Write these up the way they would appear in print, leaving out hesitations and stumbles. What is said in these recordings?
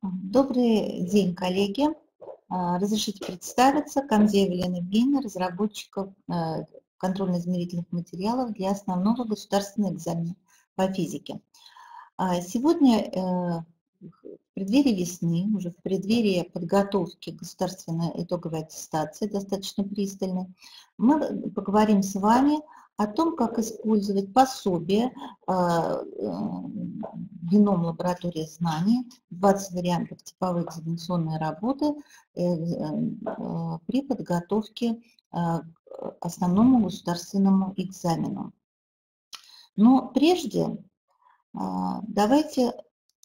Добрый день, коллеги. Разрешите представиться. Камзеева Елена Евгеньевна, разработчик контрольно-измерительных материалов для основного государственного экзамена по физике. Сегодня в преддверии весны, уже в преддверии подготовки государственной итоговой аттестации, достаточно пристальной, мы поговорим с вами о том, как использовать пособие «Геном лаборатории знаний», 20 вариантов типовой экзаменационной работы при подготовке к основному государственному экзамену. Но прежде давайте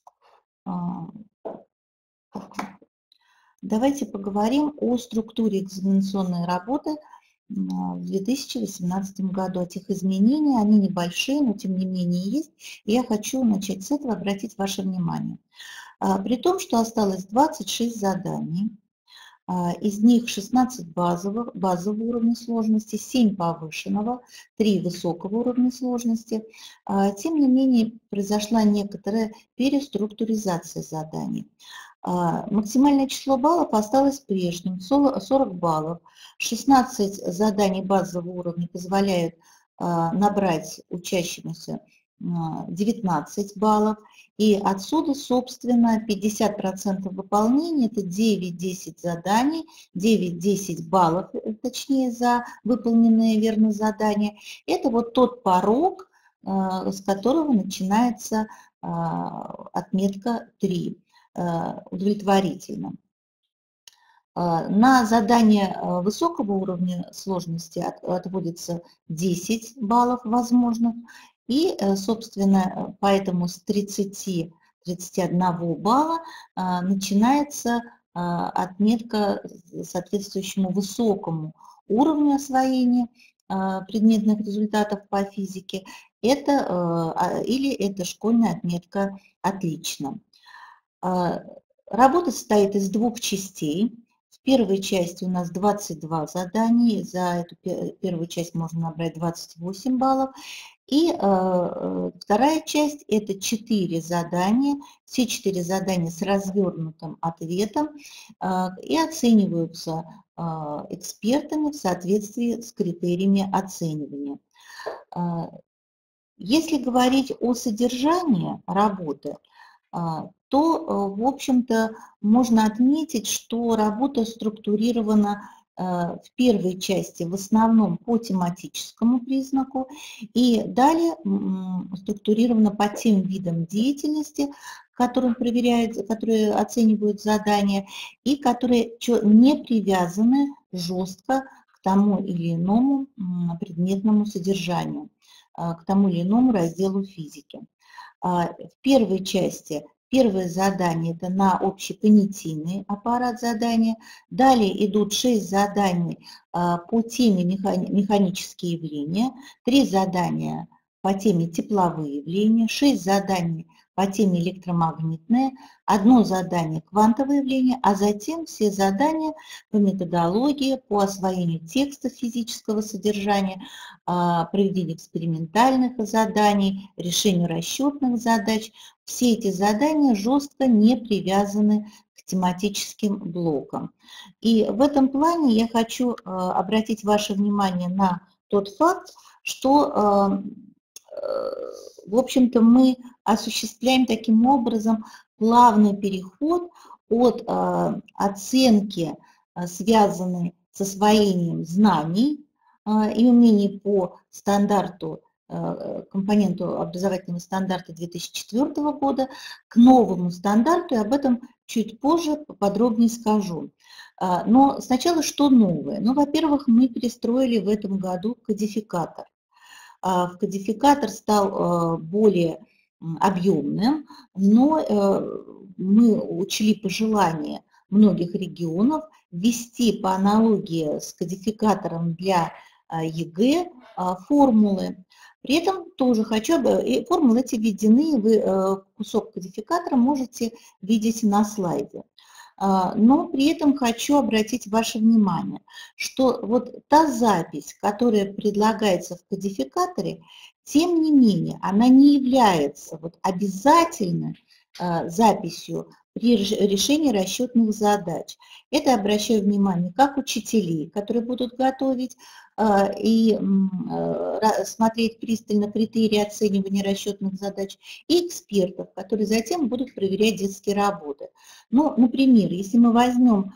поговорим о структуре экзаменационной работы в 2018 году. Этих изменений, они небольшие, но тем не менее есть. И я хочу начать с этого, обратить ваше внимание. При том, что осталось 26 заданий, из них 16 базового уровня сложности, 7 повышенного, 3 высокого уровня сложности. Тем не менее, произошла некоторая переструктуризация заданий. Максимальное число баллов осталось прежним, 40 баллов. 16 заданий базового уровня позволяют набрать учащимся 19 баллов. И отсюда, собственно, 50% выполнения, это 9-10 заданий, 9-10 баллов, точнее, за выполненные верно задания. Это вот тот порог, с которого начинается отметка 3, удовлетворительно. На задание высокого уровня сложности отводится 10 баллов возможных. И, собственно, поэтому с 30-31 балла начинается отметка соответствующему высокому уровню освоения предметных результатов по физике. Или это школьная отметка «Отлично». Работа состоит из двух частей. В первой части у нас 22 задания, за эту первую часть можно набрать 28 баллов. И вторая часть – это 4 задания, все 4 задания с развернутым ответом и оцениваются экспертами в соответствии с критериями оценивания. Если говорить о содержании работы, то, в общем-то, можно отметить, что работа структурирована в первой части в основном по тематическому признаку и далее структурирована по тем видам деятельности, которые оценивают задания и которые не привязаны жестко к тому или иному предметному содержанию, к тому или иному разделу физики. В первой части первое задание – это на общепонятийный аппарат задания. Далее идут 6 заданий по теме механические явления, 3 задания по теме тепловые явления, 6 заданий по теме электромагнитное, 1 задание квантовые явления, а затем все задания по методологии, по освоению текста физического содержания, проведению экспериментальных заданий, решению расчетных задач. Все эти задания жестко не привязаны к тематическим блокам. И в этом плане я хочу обратить ваше внимание на тот факт, что, в общем-то, мы осуществляем таким образом плавный переход от оценки, связанной с освоением знаний и умений по стандарту, компоненту образовательного стандарта 2004 года, к новому стандарту, и об этом чуть позже поподробнее скажу. Но сначала что новое? Ну, во-первых, мы перестроили в этом году кодификатор. Кодификатор стал более объемным, но мы учли пожелания многих регионов ввести по аналогии с кодификатором для ЕГЭ формулы. При этом тоже формулы эти введены, вы кусок кодификатора можете видеть на слайде. Но при этом хочу обратить ваше внимание, что вот та запись, которая предлагается в кодификаторе, тем не менее, она не является вот обязательной записью при решении расчетных задач. Это обращаю внимание как учителей, которые будут готовить и смотреть пристально критерии оценивания расчетных задач, и экспертов, которые затем будут проверять детские работы. Ну, например, если мы возьмем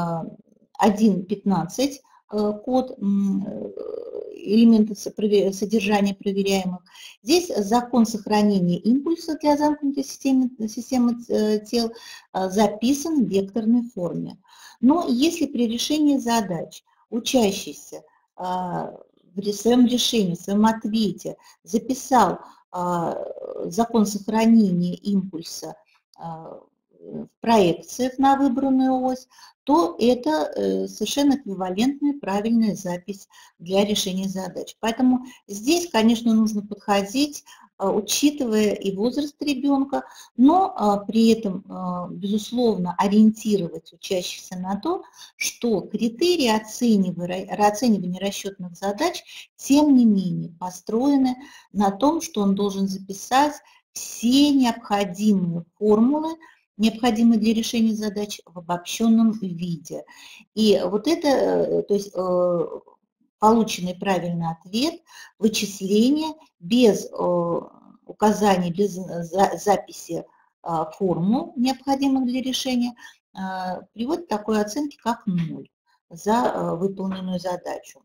1.15, код элементов содержания проверяемых. Здесь закон сохранения импульса для замкнутой системы тел записан в векторной форме. Но если при решении задач учащийся в своем решении, в своем ответе записал закон сохранения импульса в проекциях на выбранную ось, то это совершенно эквивалентная правильная запись для решения задач. Поэтому здесь, конечно, нужно подходить, учитывая и возраст ребенка, но при этом, безусловно, ориентировать учащихся на то, что критерии оценивания расчетных задач, тем не менее, построены на том, что он должен записать все необходимые формулы, необходимые для решения задач в обобщенном виде. И вот это, то есть полученный правильный ответ, вычисление без указания, без записи формул, необходимых для решения, приводит к такой оценке, как 0 за выполненную задачу.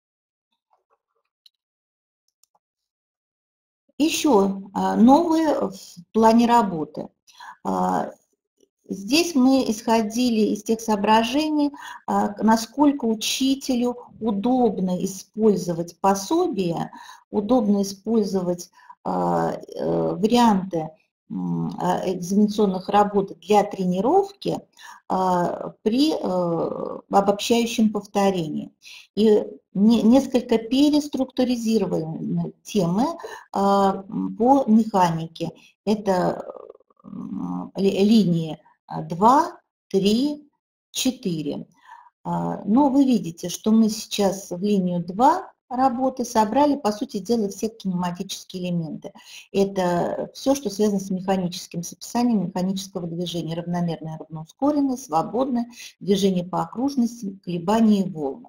Еще новые в плане работы. Здесь мы исходили из тех соображений, насколько учителю удобно использовать пособия, удобно использовать варианты экзаменационных работ для тренировки при обобщающем повторении. И несколько переструктуризированы темы по механике. Это линии 2, 3, 4. Но вы видите, что мы сейчас в линию 2 работы собрали, по сути дела, все кинематические элементы. Это все, что связано с механическим описанием механического движения. Равномерное, равноускоренное, свободное, движение по окружности, колебания и волны.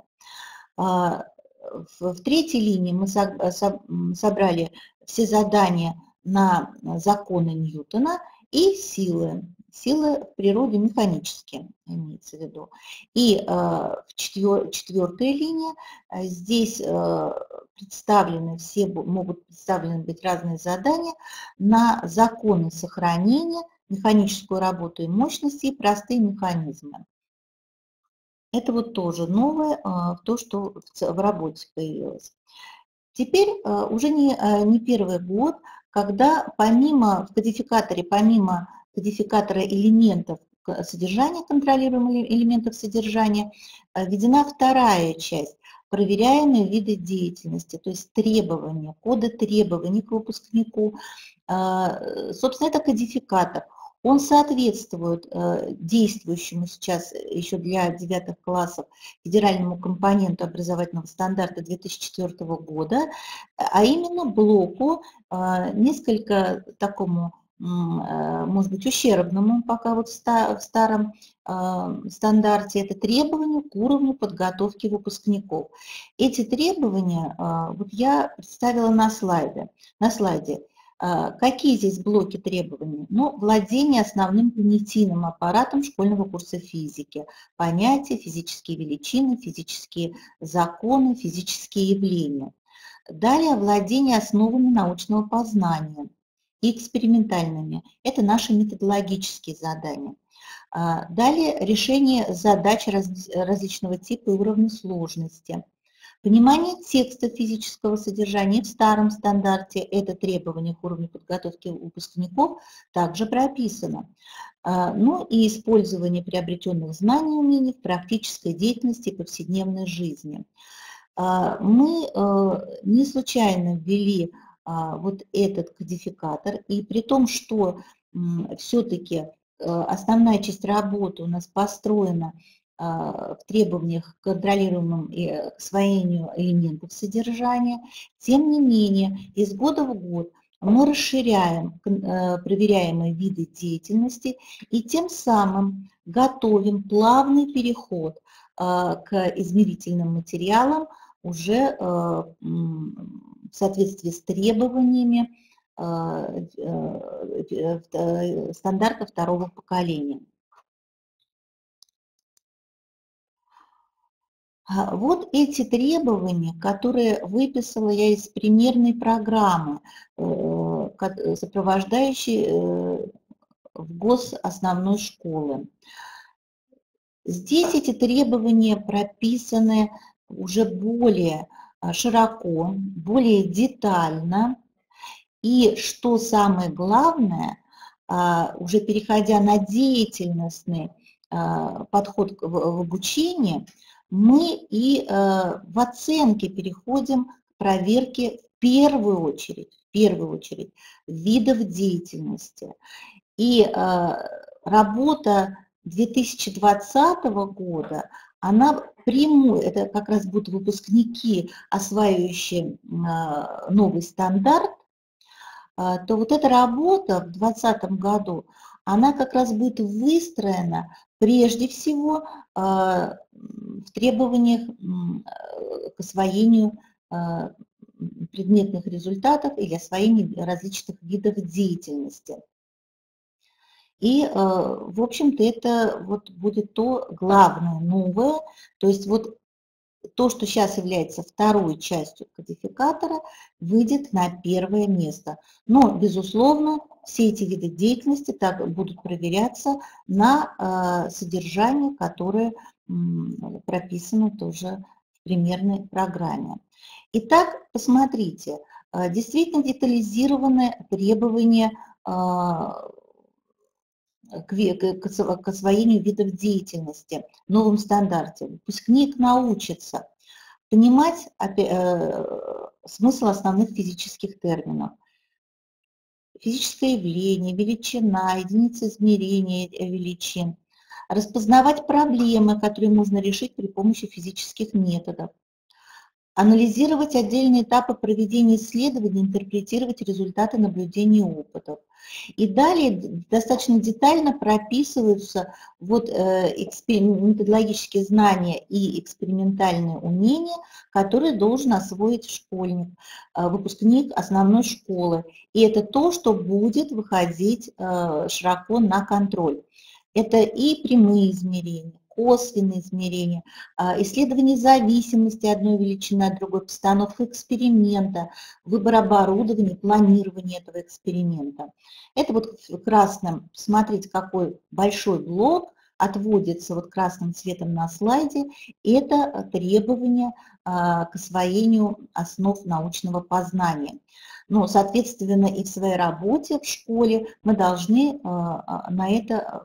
В третьей линии мы собрали все задания на законы Ньютона и силы в природе механические, имеется в виду. И в четвертой линии здесь представлены, могут представлены быть разные задания на законы сохранения, механическую работу и мощности и простые механизмы. Это вот тоже новое, то, что в работе появилось. Теперь уже не первый год, когда помимо кодификатора элементов содержания, контролируемых элементов содержания, введена вторая часть – проверяемые виды деятельности, то есть требования, коды требований к выпускнику. Собственно, это кодификатор. Он соответствует действующему сейчас еще для 9 классов федеральному компоненту образовательного стандарта 2004 года, а именно блоку несколько такому, может быть, ущербному пока вот в старом стандарте, это требования к уровню подготовки выпускников. Эти требования вот я представила на слайде. Какие здесь блоки требований? Ну, владение основным понятийным аппаратом школьного курса физики, понятия, физические величины, физические законы, физические явления. Далее владение основами научного познания и экспериментальными. Это наши методологические задания. Далее решение задач различного типа и уровня сложности. Понимание текста физического содержания в старом стандарте, это требование к уровню подготовки выпускников, также прописано. Ну и использование приобретенных знаний и умений в практической деятельности и повседневной жизни. Мы не случайно ввели вот этот кодификатор, и при том, что все-таки основная часть работы у нас построена в требованиях к контролируемому освоению элементов содержания, тем не менее, из года в год мы расширяем проверяемые виды деятельности и тем самым готовим плавный переход к измерительным материалам уже в соответствии с требованиями стандарта второго поколения. Вот эти требования, которые выписала я из примерной программы, сопровождающей в ГОС основной школы. Здесь эти требования прописаны уже более широко, более детально. И что самое главное, уже переходя на деятельностный подход в обучении, мы и в оценке переходим к проверке в первую очередь видов деятельности. И работа 2020 года, она прямую, это как раз будут выпускники, осваивающие новый стандарт, то вот эта работа в 2020 году, она как раз будет выстроена прежде всего в требованиях к освоению предметных результатов или освоению различных видов деятельности. И, в общем-то, это вот будет то главное, новое, то есть вот то, что сейчас является второй частью кодификатора, выйдет на первое место. Но, безусловно, все эти виды деятельности так будут проверяться на содержание, которое прописано тоже в примерной программе. Итак, посмотрите, действительно детализированы требования к освоению видов деятельности в новом стандарте. Выпускник научится понимать смысл основных физических терминов. Физическое явление, величина, единица измерения величин. Распознавать проблемы, которые можно решить при помощи физических методов. Анализировать отдельные этапы проведения исследований, интерпретировать результаты наблюдений и опытов. И далее достаточно детально прописываются вот, методологические знания и экспериментальные умения, которые должен освоить школьник, выпускник основной школы. И это то, что будет выходить широко на контроль. Это и прямые измерения, косвенные измерения, исследование зависимости одной величины от другой, постановка эксперимента, выбор оборудования, планирование этого эксперимента. Это вот красным, посмотрите, какой большой блок отводится вот красным цветом на слайде, это требования к освоению основ научного познания. Ну, соответственно, и в своей работе в школе мы должны на это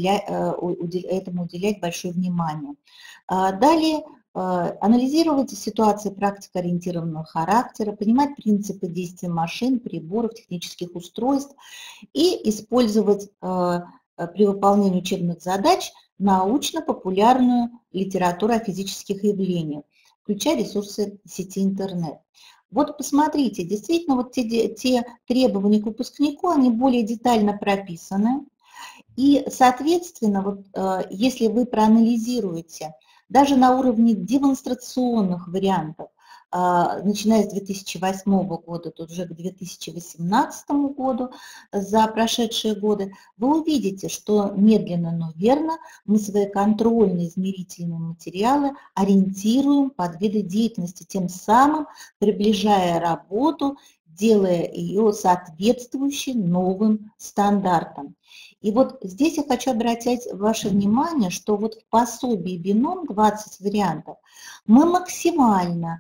этому уделять большое внимание. Далее анализировать ситуации практикоориентированного характера, понимать принципы действия машин, приборов, технических устройств и использовать при выполнении учебных задач научно-популярную литературу о физических явлениях, включая ресурсы сети интернет. Вот посмотрите, действительно, вот те требования к выпускнику, они более детально прописаны. И, соответственно, вот, если вы проанализируете даже на уровне демонстрационных вариантов, начиная с 2008 года, тут уже к 2018 году, за прошедшие годы, вы увидите, что медленно, но верно мы свои контрольные измерительные материалы ориентируем под виды деятельности, тем самым приближая работу, делая ее соответствующей новым стандартам. И вот здесь я хочу обратить ваше внимание, что вот в пособии бином 20 вариантов мы максимально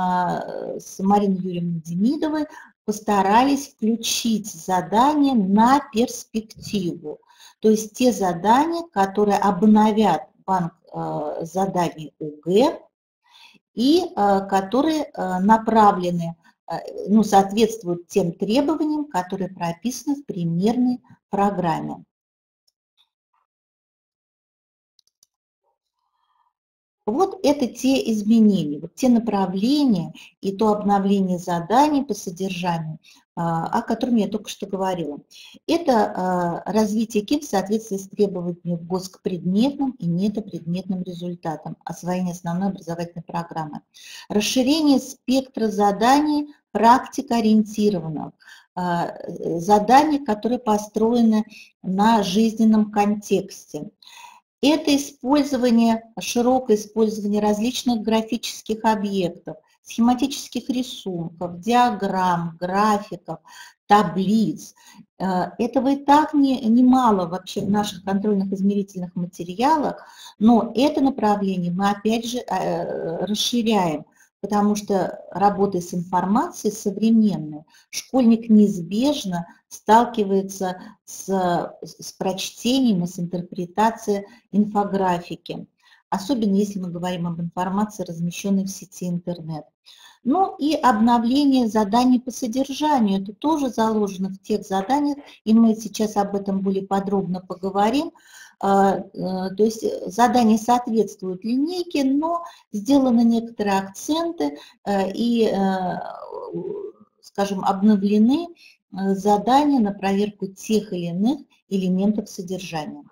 с Мариной Юрьевной Демидовой постарались включить задания на перспективу. То есть те задания, которые обновят банк заданий ОГЭ и которые направлены, ну, соответствуют тем требованиям, которые прописаны в примерной программе. Вот это те изменения, вот те направления и то обновление заданий по содержанию, о котором я только что говорила. Это развитие КИП в соответствии с требованиями ГОС к предметным и недопредметным результатам освоения основной образовательной программы. Расширение спектра заданий практикоориентированных, заданий, которые построены на жизненном контексте. Это использование, широкое использование различных графических объектов, схематических рисунков, диаграмм, графиков, таблиц. Этого и так немало вообще в наших контрольных измерительных материалах, но это направление мы опять же расширяем, потому что работая с информацией современной, школьник неизбежно сталкивается с прочтением и с интерпретацией инфографики, особенно если мы говорим об информации, размещенной в сети интернет. Ну и обновление заданий по содержанию, это тоже заложено в тех заданиях, и мы сейчас об этом более подробно поговорим. То есть задания соответствуют линейке, но сделаны некоторые акценты и, скажем, обновлены задания на проверку тех или иных элементов содержания.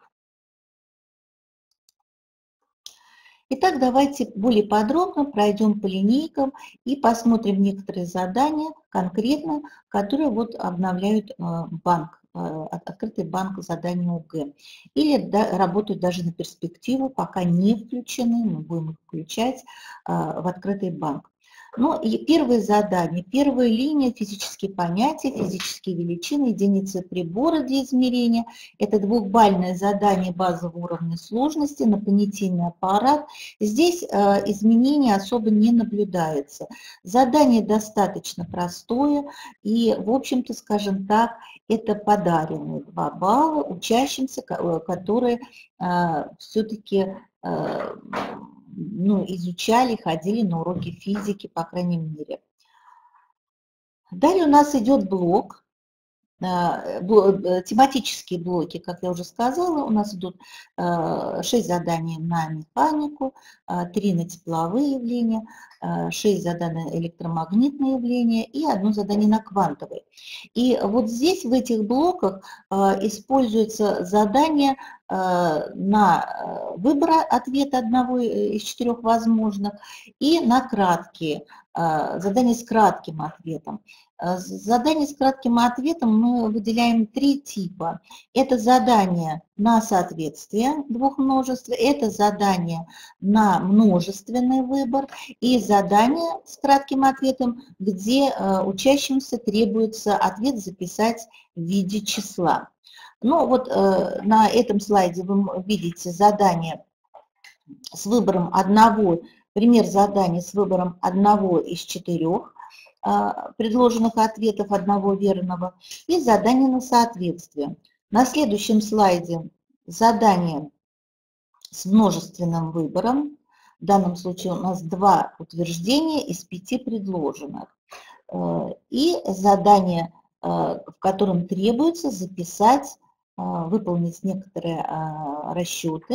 Итак, давайте более подробно пройдем по линейкам и посмотрим некоторые задания конкретно, которые вот обновляют банк, открытый банк заданий ОГЭ. Или работают даже на перспективу, пока не включены, мы будем их включать в открытый банк. Ну и первое задание, первая линия, физические понятия, физические величины, единицы прибора для измерения. Это двухбалльное задание базового уровня сложности на понятийный аппарат. Здесь изменений особо не наблюдается. Задание достаточно простое и, в общем-то, скажем так, это подаренные 2 балла учащимся, которые все-таки изучали, ходили на уроки физики, по крайней мере. Далее у нас идет блок, тематические блоки, как я уже сказала, у нас идут 6 заданий на механику, 3 на тепловые явления, 6 заданий на электромагнитные явления и 1 задание на квантовые. И вот здесь, в этих блоках, используется задание на выбор ответа одного из 4 возможных и на краткие, задания с кратким ответом. Задание с кратким ответом мы выделяем 3 типа. Это задание на соответствие двух множеств, это задание на множественный выбор и задание с кратким ответом, где учащимся требуется ответ записать в виде числа. Ну вот на этом слайде вы видите задание с выбором одного, пример задания с выбором одного из 4 предложенных ответов, одного верного, и задание на соответствие. На следующем слайде задание с множественным выбором. В данном случае у нас 2 утверждения из 5 предложенных. И задание, в котором требуется записать, выполнить некоторые расчеты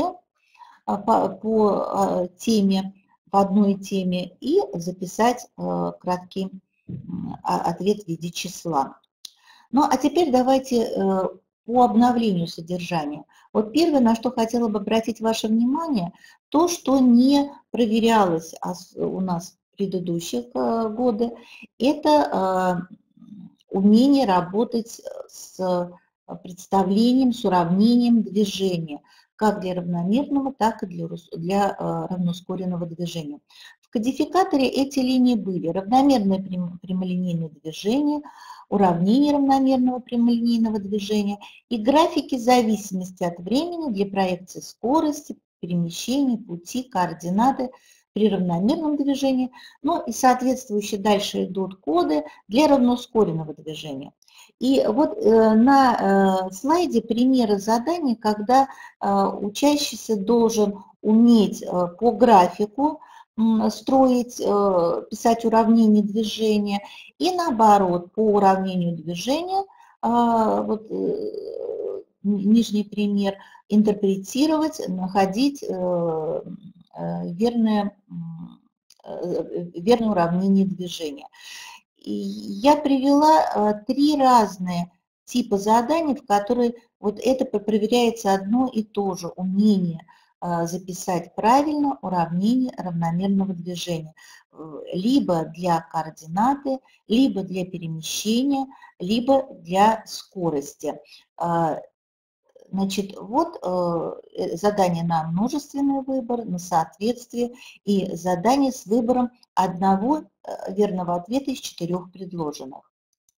по теме, по одной теме и записать краткий ответ в виде числа. Ну, а теперь давайте по обновлению содержания. Вот первое, на что хотела бы обратить ваше внимание, то, что не проверялось у нас в предыдущих годы, это умение работать с представлением, с уравнением движения, как для равномерного, так и для равноускоренного движения. В кодификаторе эти линии были равномерное прямолинейное движение, уравнение равномерного прямолинейного движения и графики зависимости от времени для проекции скорости, перемещения, пути, координаты при равномерном движении, ну и соответствующие дальше идут коды для равноускоренного движения. И вот на слайде примеры заданий, когда учащийся должен уметь по графику строить, писать уравнение движения, и наоборот, по уравнению движения, вот нижний пример, интерпретировать, находить верное уравнение движения. И я привела 3 разные типа заданий, в которые вот это проверяется одно и то же умение записать правильно уравнение равномерного движения. Либо для координаты, либо для перемещения, либо для скорости. Значит, вот задание на множественный выбор, на соответствие и задание с выбором одного верного ответа из 4 предложенных.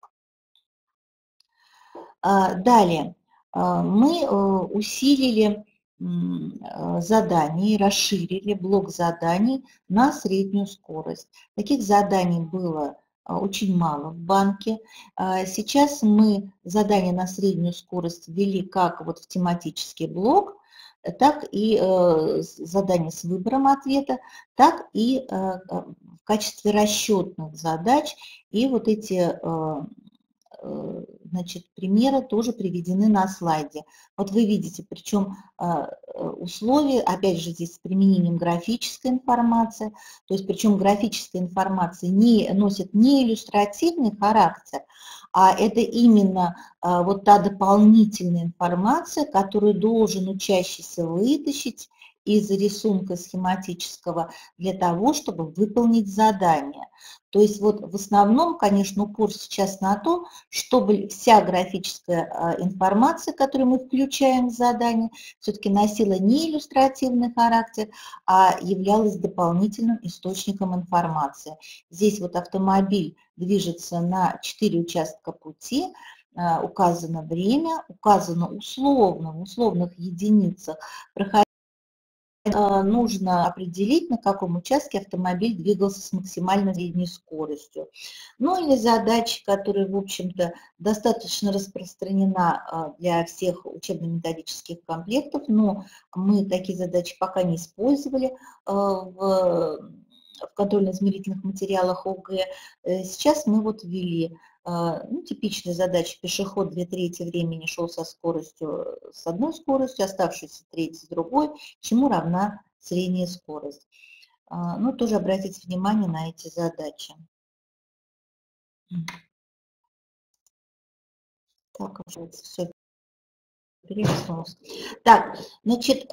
Далее мы усилили задание, расширили блок заданий на среднюю скорость. Таких заданий было очень мало в банке. Сейчас мы задания на среднюю скорость ввели как вот в тематический блок, так и задания с выбором ответа, так и в качестве расчетных задач. И вот эти значит, примеры тоже приведены на слайде. Вот вы видите, причем условия, опять же, здесь с применением графической информации, то есть причем графическая информация носит не иллюстративный характер, а это именно вот та дополнительная информация, которую должен учащийся вытащить из рисунка схематического для того, чтобы выполнить задание. То есть вот в основном, конечно, упор сейчас на то, чтобы вся графическая информация, которую мы включаем в задание, все-таки носила не иллюстративный характер, а являлась дополнительным источником информации. Здесь вот автомобиль движется на 4 участка пути, указано время, указано условно, в условных единицах проходить. Нужно определить, на каком участке автомобиль двигался с максимально средней скоростью. Ну или задачи, которые, в общем-то, достаточно распространена для всех учебно-методических комплектов, но мы такие задачи пока не использовали в контрольно-измерительных материалах ОГЭ. Сейчас мы вот ввели типичная задача: пешеход 2/3 времени шел со скоростью, с одной скоростью, оставшуюся треть с другой, чему равна средняя скорость. Ну, тоже обратите внимание на эти задачи. Так, все перелистнулось. Так, значит,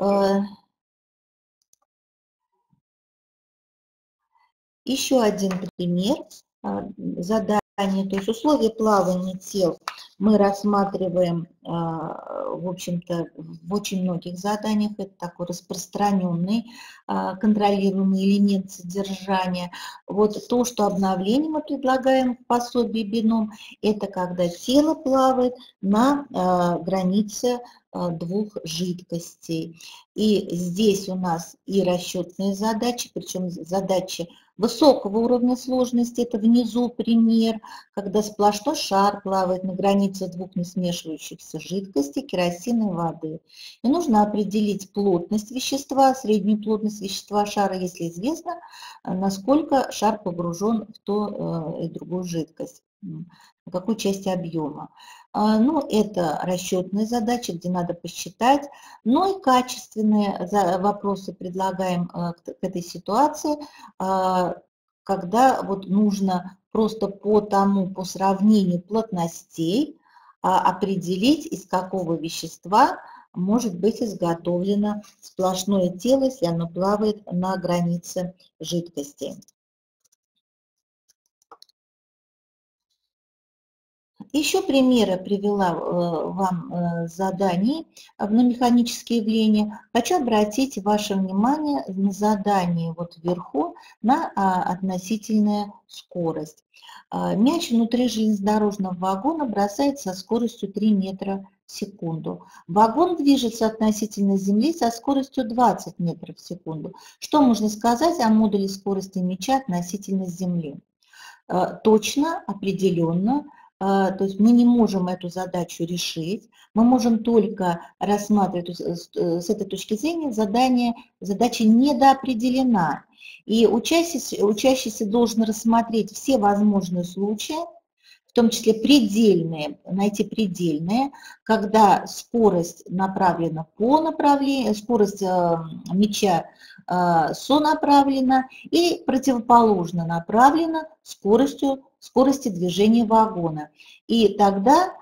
еще один пример задания, то есть условия плавания тел мы рассматриваем, в общем-то, в очень многих заданиях. Это такой распространенный контролируемый элемент содержания. Вот то, что обновление мы предлагаем в пособии бином, это когда тело плавает на границе двух жидкостей. И здесь у нас и расчетные задачи, причем задачи высокого уровня сложности, это внизу пример, когда сплошной шар плавает на границе двух несмешивающихся жидкостей, керосина и воды. И нужно определить плотность вещества, среднюю плотность вещества шара, если известно, насколько шар погружен в ту и другую жидкость, на какой части объема. Ну, это расчетные задачи, где надо посчитать. Ну и качественные вопросы предлагаем к этой ситуации, когда вот нужно просто по сравнению плотностей определить, из какого вещества может быть изготовлено сплошное тело, если оно плавает на границе жидкости. Еще примеры привела вам заданий на механические явления. Хочу обратить ваше внимание на задание вот вверху на относительная скорость. Мяч внутри железнодорожного вагона бросается со скоростью 3 метра в секунду. Вагон движется относительно Земли со скоростью 20 метров в секунду. Что можно сказать о модуле скорости мяча относительно Земли? Точно, определенно. То есть мы не можем эту задачу решить, мы можем только рассматривать с этой точки зрения задача недоопределена. И учащийся должен рассмотреть все возможные случаи, в том числе предельные, найти предельные, когда скорость направлена по направлению, скорость мяча сонаправленно и противоположно направленно скорости движения вагона. И тогда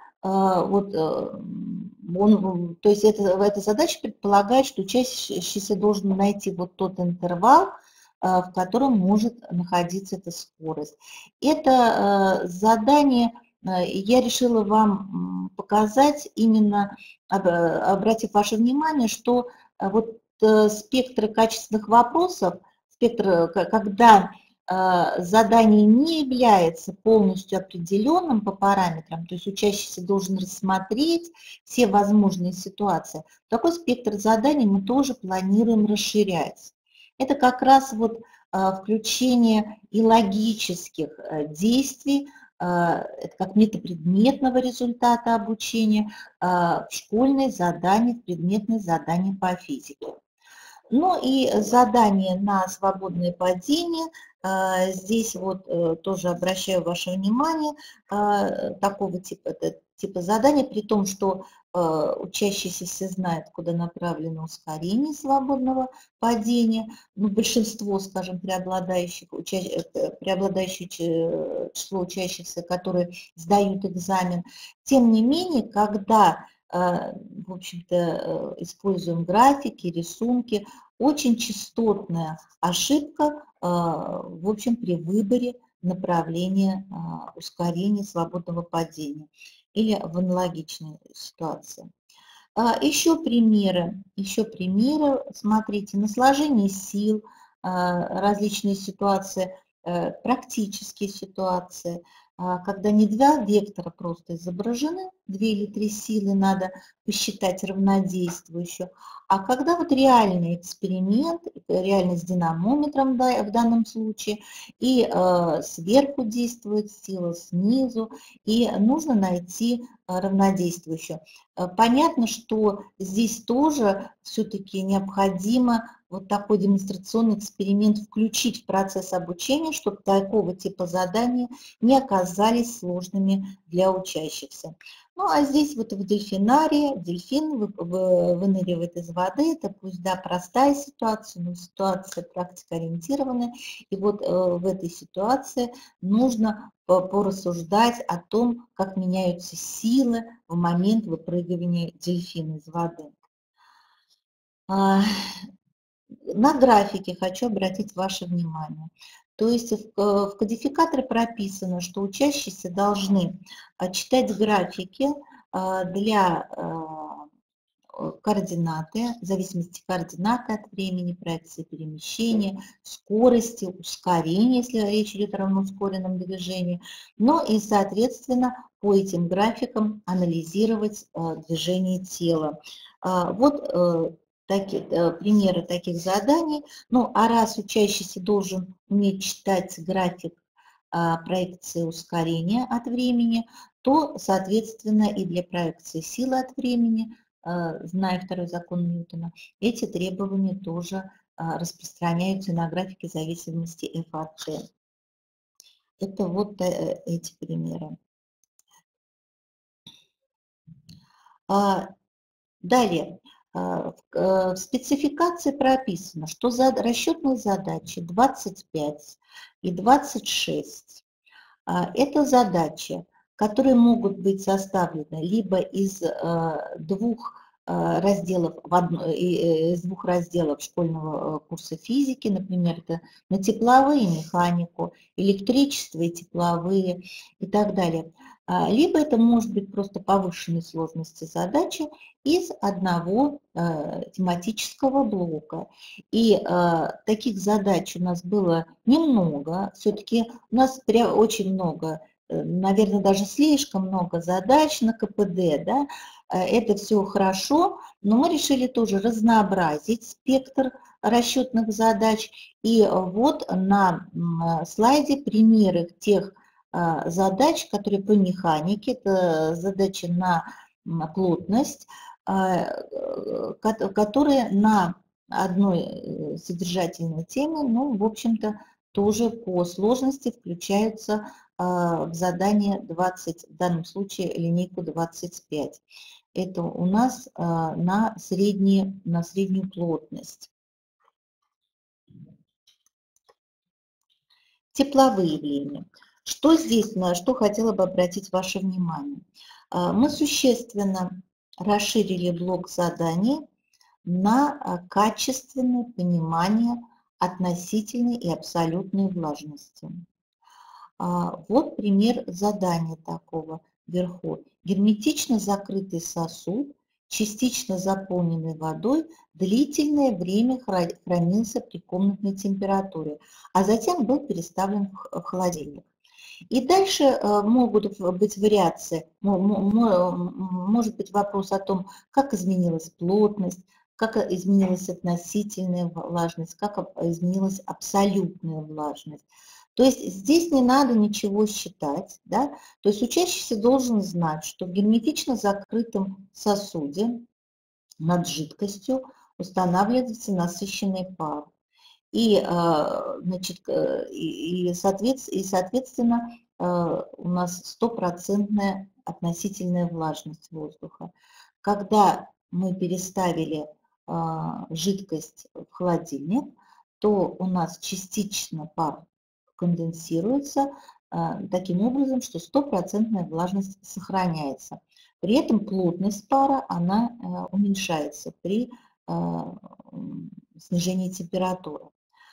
то есть эта задача предполагает, что учащийся должен найти вот тот интервал, в котором может находиться эта скорость. Это задание я решила вам показать, именно обратив ваше внимание, что вот спектр качественных вопросов, когда задание не является полностью определенным по параметрам, то есть учащийся должен рассмотреть все возможные ситуации, такой спектр заданий мы тоже планируем расширять. Это как раз вот включение и логических действий, это как метапредметного результата обучения в школьные задания, в предметные задания по физике. Ну и задание на свободное падение. Здесь вот тоже обращаю ваше внимание, такого типа задания, при том, что учащиеся все знают, куда направлено ускорение свободного падения, но большинство, скажем, преобладающее число учащихся, которые сдают экзамен. Тем не менее, когда в общем-то, используем графики, рисунки, очень частотная ошибка, в общем, при выборе направления ускорения свободного падения или в аналогичной ситуации. Еще примеры, смотрите, на сложение сил, различные ситуации, практические ситуации, когда не два вектора просто изображены, 2 или 3 силы надо посчитать равнодействующую, а когда вот реальный эксперимент, реально с динамометром в данном случае, и сверху действует сила, снизу, и нужно найти равнодействующую. Понятно, что здесь тоже все-таки необходимо вот такой демонстрационный эксперимент включить в процесс обучения, чтобы такого типа задания не оказались сложными для учащихся. Ну, а здесь вот в дельфинарии, дельфин выныривает из воды, это пусть, да, простая ситуация, но ситуация практикоориентированная, и вот в этой ситуации нужно порассуждать о том, как меняются силы в момент выпрыгивания дельфина из воды. На графике хочу обратить ваше внимание. То есть в кодификаторе прописано, что учащиеся должны читать графики для координаты, в зависимости координаты от времени, проекции перемещения, скорости, ускорения, если речь идет о равноускоренном движении, но и, соответственно, по этим графикам анализировать движение тела. Вот примеры таких заданий. Ну, а раз учащийся должен уметь читать график проекции ускорения от времени, то, соответственно, и для проекции силы от времени, зная второй закон Ньютона, эти требования тоже распространяются на графике зависимости f от t. Это вот эти примеры. Далее. В спецификации прописано, что расчетные задачи 25 и 26 – это задачи, которые могут быть составлены либо из двух разделов школьного курса физики, например, это на тепловые механику, электричество и тепловые и так далее. Либо это может быть просто повышенной сложности задачи из одного тематического блока. И таких задач у нас было немного, все-таки у нас очень много, наверное, даже слишком много задач на КПД, да? Это все хорошо, но мы решили тоже разнообразить спектр расчетных задач. И вот на слайде примеры тех задач, которые по механике, это задачи на плотность, которые на одной содержательной теме, ну, в общем-то, тоже по сложности включаются в задание 20, в данном случае линейку 25. Это у нас на среднюю плотность. Тепловые явления. Что здесь, на что хотела бы обратить ваше внимание? Мы существенно расширили блок заданий на качественное понимание относительной и абсолютной влажности. Вот пример задания такого вверху. Герметично закрытый сосуд, частично заполненный водой, длительное время хранился при комнатной температуре, а затем был переставлен в холодильник. И дальше могут быть вариации, может быть вопрос о том, как изменилась плотность, как изменилась относительная влажность, как изменилась абсолютная влажность. То есть здесь не надо ничего считать, да? То есть учащийся должен знать, что в герметично закрытом сосуде над жидкостью устанавливается насыщенный пар. Значит, соответственно, у нас стопроцентная относительная влажность воздуха. Когда мы переставили жидкость в холодильник, то у нас частично пар конденсируется таким образом, что стопроцентная влажность сохраняется. При этом плотность пара, она уменьшается при снижении температуры.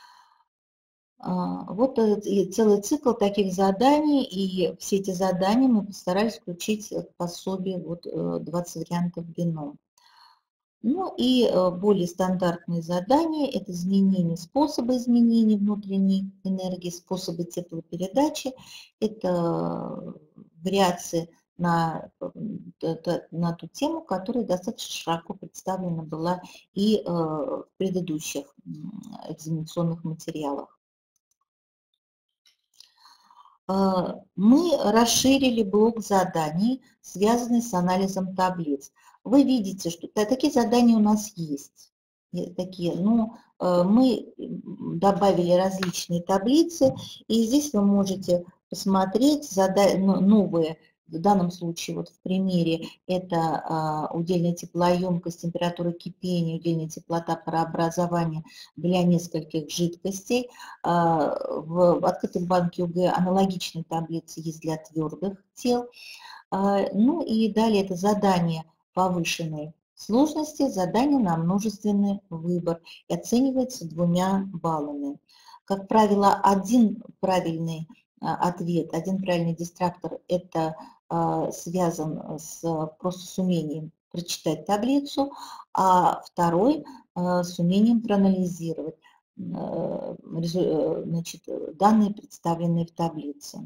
Вот целый цикл таких заданий, и все эти задания мы постарались включить в пособие, вот 20 вариантов бином. Ну и более стандартные задания – это изменение, способы изменения внутренней энергии, способы теплопередачи, это вариации на ту тему, которая достаточно широко представлена была и в предыдущих экзаменационных материалах. Мы расширили блок заданий, связанный с анализом таблиц. Вы видите, что такие задания у нас есть. Такие, но мы добавили различные таблицы, и здесь вы можете посмотреть новые. В данном случае, вот в примере, это удельная теплоемкость, температура кипения, удельная теплота парообразования для нескольких жидкостей. В открытой банке ОГЭ аналогичные таблицы есть для твердых тел. Ну и далее это задание повышенной сложности, задание на множественный выбор и оценивается 2 баллами. Как правило, один правильный ответ, один правильный дистрактор – это связан просто с умением прочитать таблицу, а второй с умением проанализировать значит, данные, представленные в таблице.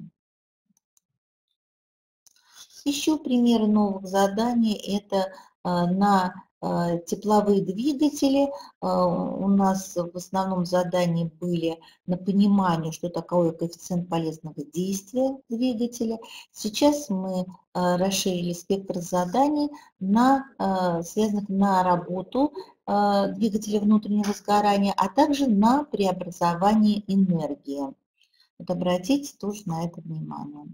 Еще примеры новых заданий – это на тепловые двигатели. У нас в основном задания были на понимание, что такое коэффициент полезного действия двигателя. Сейчас мы расширили спектр заданий, связанных на работу двигателя внутреннего сгорания, а также на преобразование энергии. Вот обратите тоже на это внимание.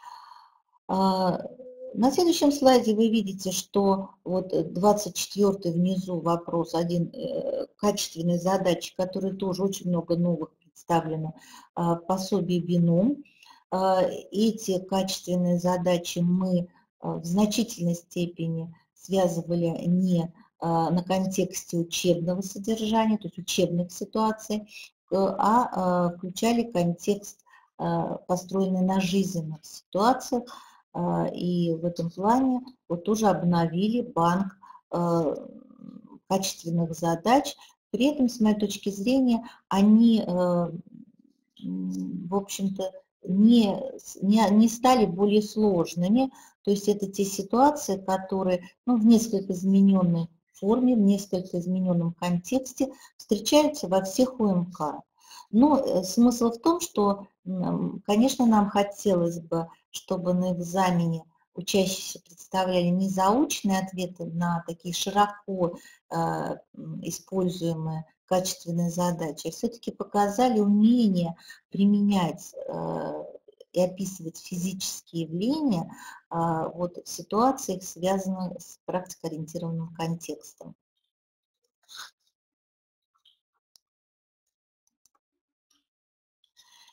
На следующем слайде вы видите, что вот 24-й внизу вопрос, один качественной задачи, который тоже очень много новых представлено в пособии бином. Эти качественные задачи мы в значительной степени связывали не на контексте учебного содержания, то есть учебных ситуаций, а включали контекст, построенный на жизненных ситуациях. И в этом плане вот тоже обновили банк качественных задач. При этом, с моей точки зрения, они, в общем-то, не стали более сложными. То есть это те ситуации, которые в несколько измененной форме, в несколько измененном контексте встречаются во всех УМК. Но смысл в том, что, конечно, нам хотелось бы, чтобы на экзамене учащиеся представляли не заочные ответы на такие широко используемые качественные задачи, а все-таки показали умение применять и описывать физические явления вот, в ситуациях, связанных с практикоориентированным контекстом.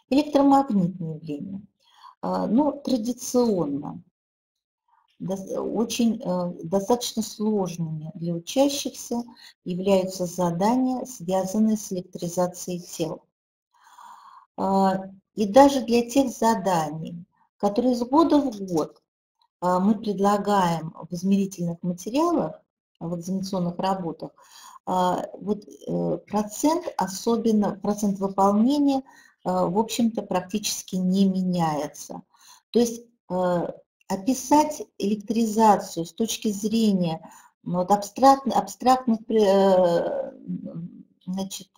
Электромагнитные явления. Ну, традиционно, достаточно сложными для учащихся являются задания, связанные с электризацией тел. И даже для тех заданий, которые из года в год мы предлагаем в измерительных материалах, в экзаменационных работах, процент выполнения, в общем-то, практически не меняется. То есть описать электризацию с точки зрения вот, абстрактных значит,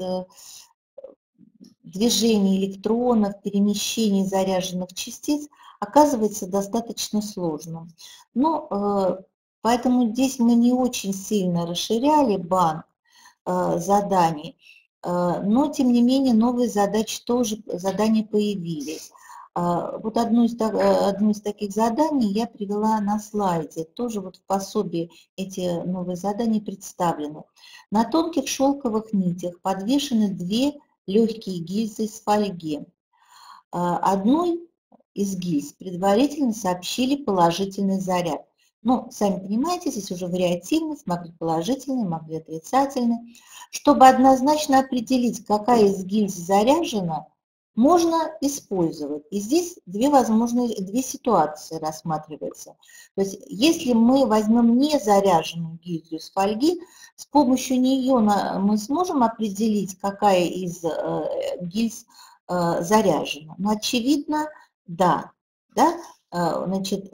движений электронов, перемещений заряженных частиц оказывается достаточно сложным. Но поэтому здесь мы не очень сильно расширяли банк заданий, но тем не менее новые задания появились. Вот одно из таких заданий я привела на слайде, тоже вот в пособии эти новые задания представлены. На тонких шелковых нитях подвешены две легкие гильзы из фольги. Одной из гильз предварительно сообщили положительный заряд. Ну, сами понимаете, здесь уже вариативность, могли положительный, могли отрицательный. Чтобы однозначно определить, какая из гильз заряжена, можно использовать. И здесь две ситуации рассматриваются. То есть, если мы возьмем незаряженную гильзу из фольги, с помощью нее мы сможем определить, какая из гильз заряжена. Ну, очевидно, да. Значит,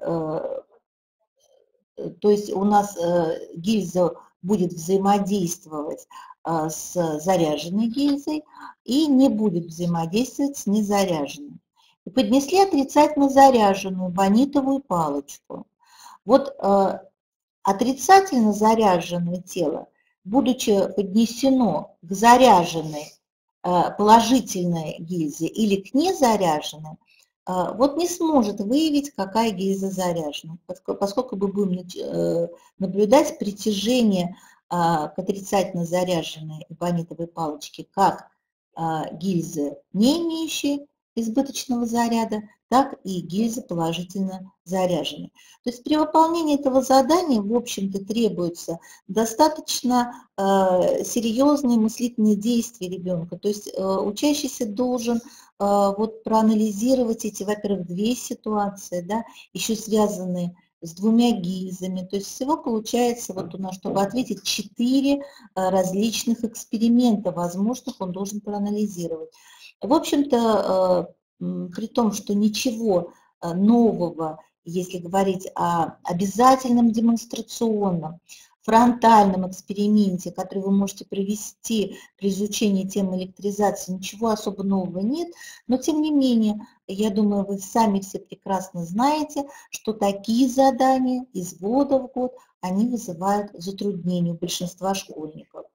то есть у нас гильза будет взаимодействовать с заряженной гильзой и не будет взаимодействовать с незаряженной. И поднесли отрицательно заряженную бонитовую палочку. Вот отрицательно заряженное тело, будучи поднесено к заряженной положительной гильзе или к незаряженной, вот не сможет выявить, какая гильза заряжена, поскольку мы будем наблюдать притяжение к отрицательно заряженной эбонитовой палочке как гильзы, не имеющие избыточного заряда, так и гильзы положительно заряженные. То есть при выполнении этого задания, в общем-то, требуется достаточно серьезные мыслительные действия ребенка. То есть учащийся должен вот проанализировать эти, во-первых, две ситуации, да, еще связанные с двумя гильзами. То есть всего получается, вот у нас, чтобы ответить, 4 различных эксперимента возможных он должен проанализировать. В общем-то, при том, что ничего нового, если говорить о обязательном демонстрационном, фронтальном эксперименте, который вы можете провести при изучении темы электризации, ничего особо нового нет, но тем не менее, я думаю, вы сами все прекрасно знаете, что такие задания из года в год, они вызывают затруднения у большинства школьников.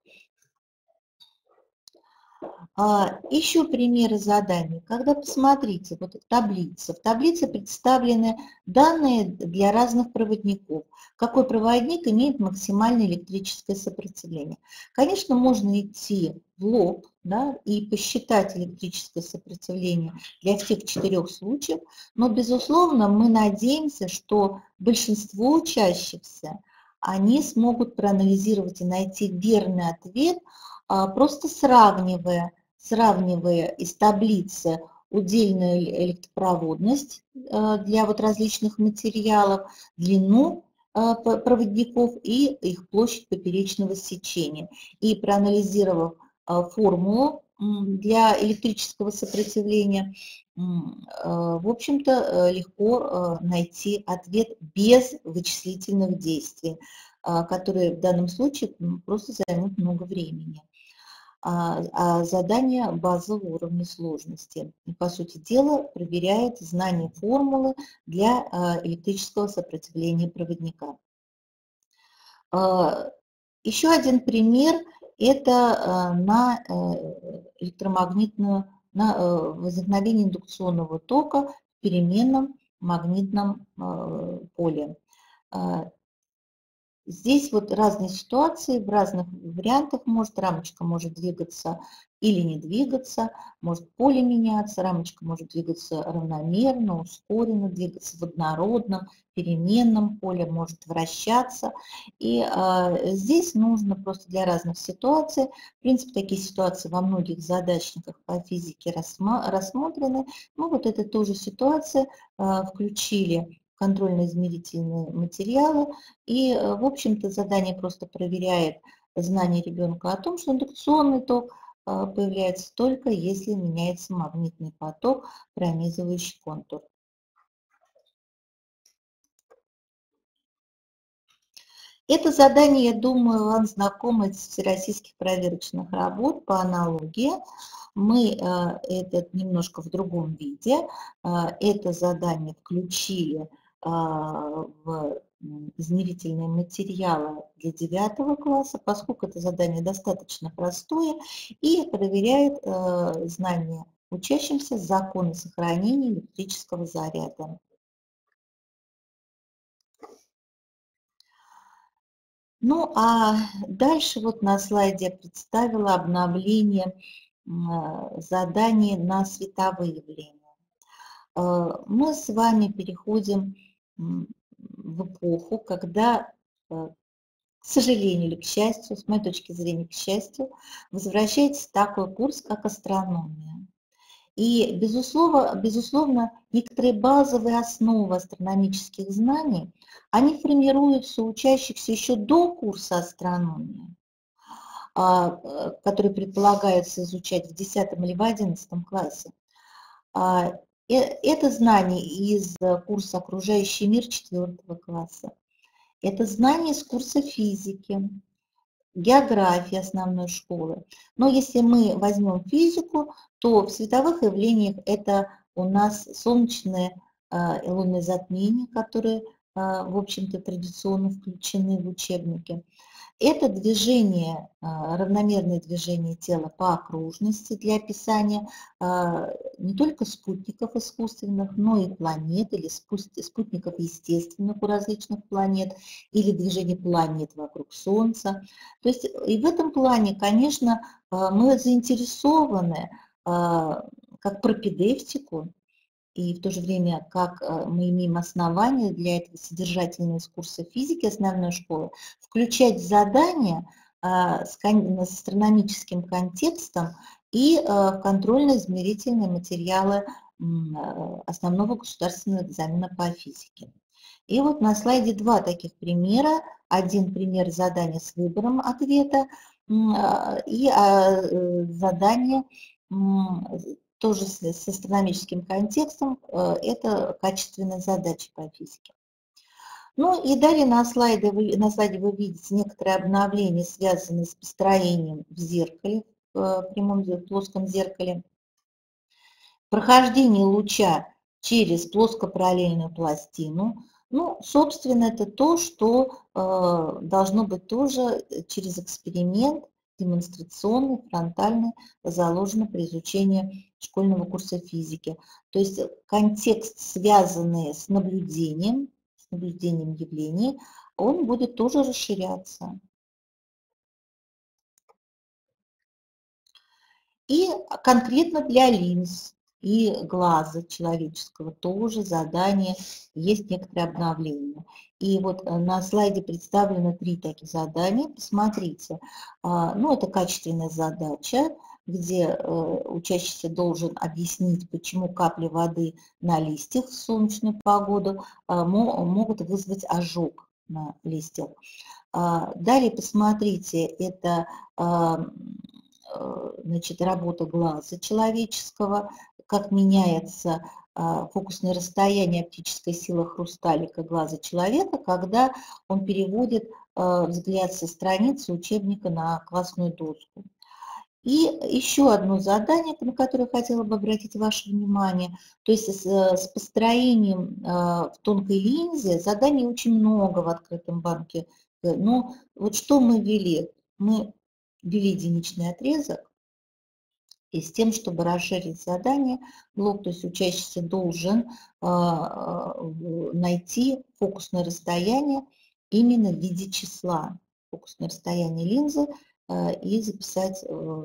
Еще примеры заданий. Когда посмотрите, вот таблица. В таблице представлены данные для разных проводников. Какой проводник имеет максимальное электрическое сопротивление. Конечно, можно идти в лоб, да, и посчитать электрическое сопротивление для всех 4 случаев, но, безусловно, мы надеемся, что большинство учащихся, они смогут проанализировать и найти верный ответ, просто сравнивая из таблицы удельную электропроводность для вот различных материалов, длину проводников и их площадь поперечного сечения. И проанализировав формулу для электрического сопротивления, в общем-то, легко найти ответ без вычислительных действий, которые в данном случае просто займут много времени. Задание базового уровня сложности. И, по сути дела, проверяет знание формулы для электрического сопротивления проводника. Еще один пример – это на возникновение индукционного тока в переменном магнитном поле. Здесь вот разные ситуации, в разных вариантах рамочка может двигаться или не двигаться, может поле меняться, рамочка может двигаться равномерно, ускоренно, двигаться в однородном, переменном поле, может вращаться. И здесь нужно просто для разных ситуаций, в принципе, такие ситуации во многих задачниках по физике рассмотрены, ну вот это тоже ситуация, включили контрольно-измерительные материалы, и, в общем-то, задание просто проверяет знание ребенка о том, что индукционный ток появляется только если меняется магнитный поток, пронизывающий контур. Это задание, я думаю, вам знакомо из всероссийских проверочных работ по аналогии. Мы это немножко в другом виде. Это задание включили в измерительные материалы для 9 класса, поскольку это задание достаточно простое и проверяет знания учащимся закона сохранения электрического заряда. Ну, а дальше вот на слайде я представила обновление заданий на световые явления. Мы с вами переходим в эпоху, когда, к сожалению или к счастью, с моей точки зрения, к счастью, возвращается такой курс, как астрономия. И, безусловно, некоторые базовые основы астрономических знаний, они формируются у учащихся еще до курса астрономии, который предполагается изучать в 10 или в 11 классе. Это знание из курса «Окружающий мир» 4 класса. Это знание из курса физики, географии основной школы. Но если мы возьмем физику, то в световых явлениях это у нас солнечные и лунные затмения, которые, в общем-то, традиционно включены в учебники. Это движение, равномерное движение тела по окружности для описания не только спутников искусственных, но и планет, или спутников естественных у различных планет, или движение планет вокруг Солнца. То есть и в этом плане, конечно, мы заинтересованы как пропедевтику, и в то же время, как мы имеем основания для этого содержательные из курса физики основной школы, включать задания с астрономическим контекстом и в контрольно-измерительные материалы основного государственного экзамена по физике. И вот на слайде два таких примера. Один пример задания с выбором ответа и задание тоже с астрономическим контекстом, это качественная задача по физике. Ну и далее на слайде вы видите некоторые обновления, связанные с построением в зеркале, в прямом плоском зеркале, прохождение луча через плоскопараллельную пластину. Ну, собственно, это то, что должно быть тоже через эксперимент демонстрационный, фронтальный, заложено при изучении школьного курса физики. То есть контекст, связанный с наблюдением явлений, он будет тоже расширяться. И конкретно для линз и глаза человеческого тоже задание, есть некоторые обновления. И вот на слайде представлены 3 таких задания. Посмотрите, ну это качественная задача, где учащийся должен объяснить, почему капли воды на листьях в солнечную погоду могут вызвать ожог на листьях. Далее посмотрите, это значит, работа глаза человеческого, как меняется фокусное расстояние, оптическая сила хрусталика глаза человека, когда он переводит взгляд со страницы учебника на классную доску. И еще одно задание, на которое я хотела бы обратить ваше внимание, то есть с построением в тонкой линзе заданий очень много в открытом банке. Но вот что мы ввели? Мы ввели единичный отрезок, и с тем, чтобы расширить задание, блок, то есть учащийся должен найти фокусное расстояние именно в виде числа фокусное расстояние линзы и записать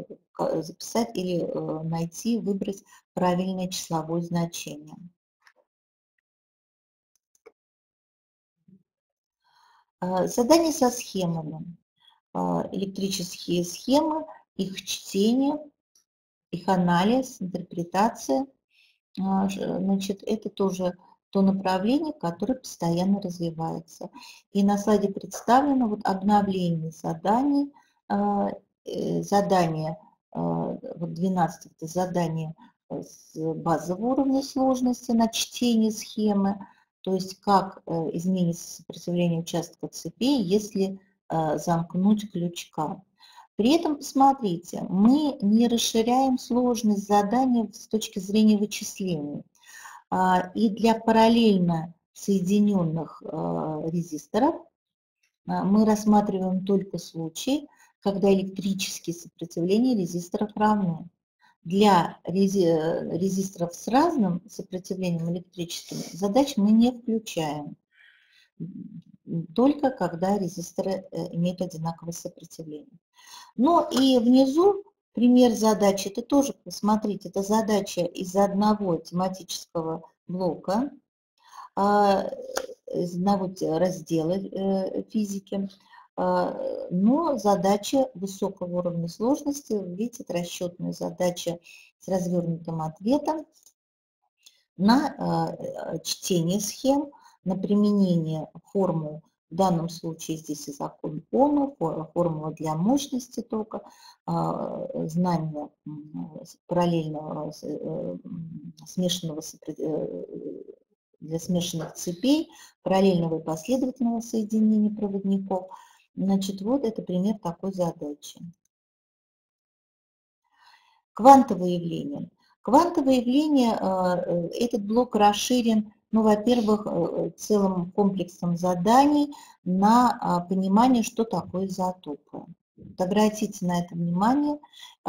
или найти, выбрать правильное числовое значение. Задание со схемами. Электрические схемы, их чтение, их анализ, интерпретация. Значит, это тоже то направление, которое постоянно развивается. И на слайде представлено вот обновление заданий. Задание, вот 12 это задание с базового уровня сложности на чтение схемы, то есть как изменится сопротивление участка цепи, если замкнуть крючка. При этом, посмотрите, мы не расширяем сложность задания с точки зрения вычислений. И для параллельно соединенных резисторов мы рассматриваем только случай, когда электрические сопротивления резисторов равны. Для резисторов с разным сопротивлением электрическим задач мы не включаем, только когда резисторы имеют одинаковое сопротивление. Ну и внизу пример задачи, это тоже, посмотрите, это задача из одного тематического блока, из одного раздела физики, но задача высокого уровня сложности, видите, это расчетная задача с развернутым ответом на чтение схем, на применение формул, в данном случае здесь и закон Ома, формула для мощности тока, знание параллельного смешанного для смешанных цепей, параллельного и последовательного соединения проводников. Значит, вот это пример такой задачи. Квантовые явления. Квантовые явления, этот блок расширен, ну, во-первых, целым комплексом заданий на понимание, что такое изотопы. Обратите на это внимание,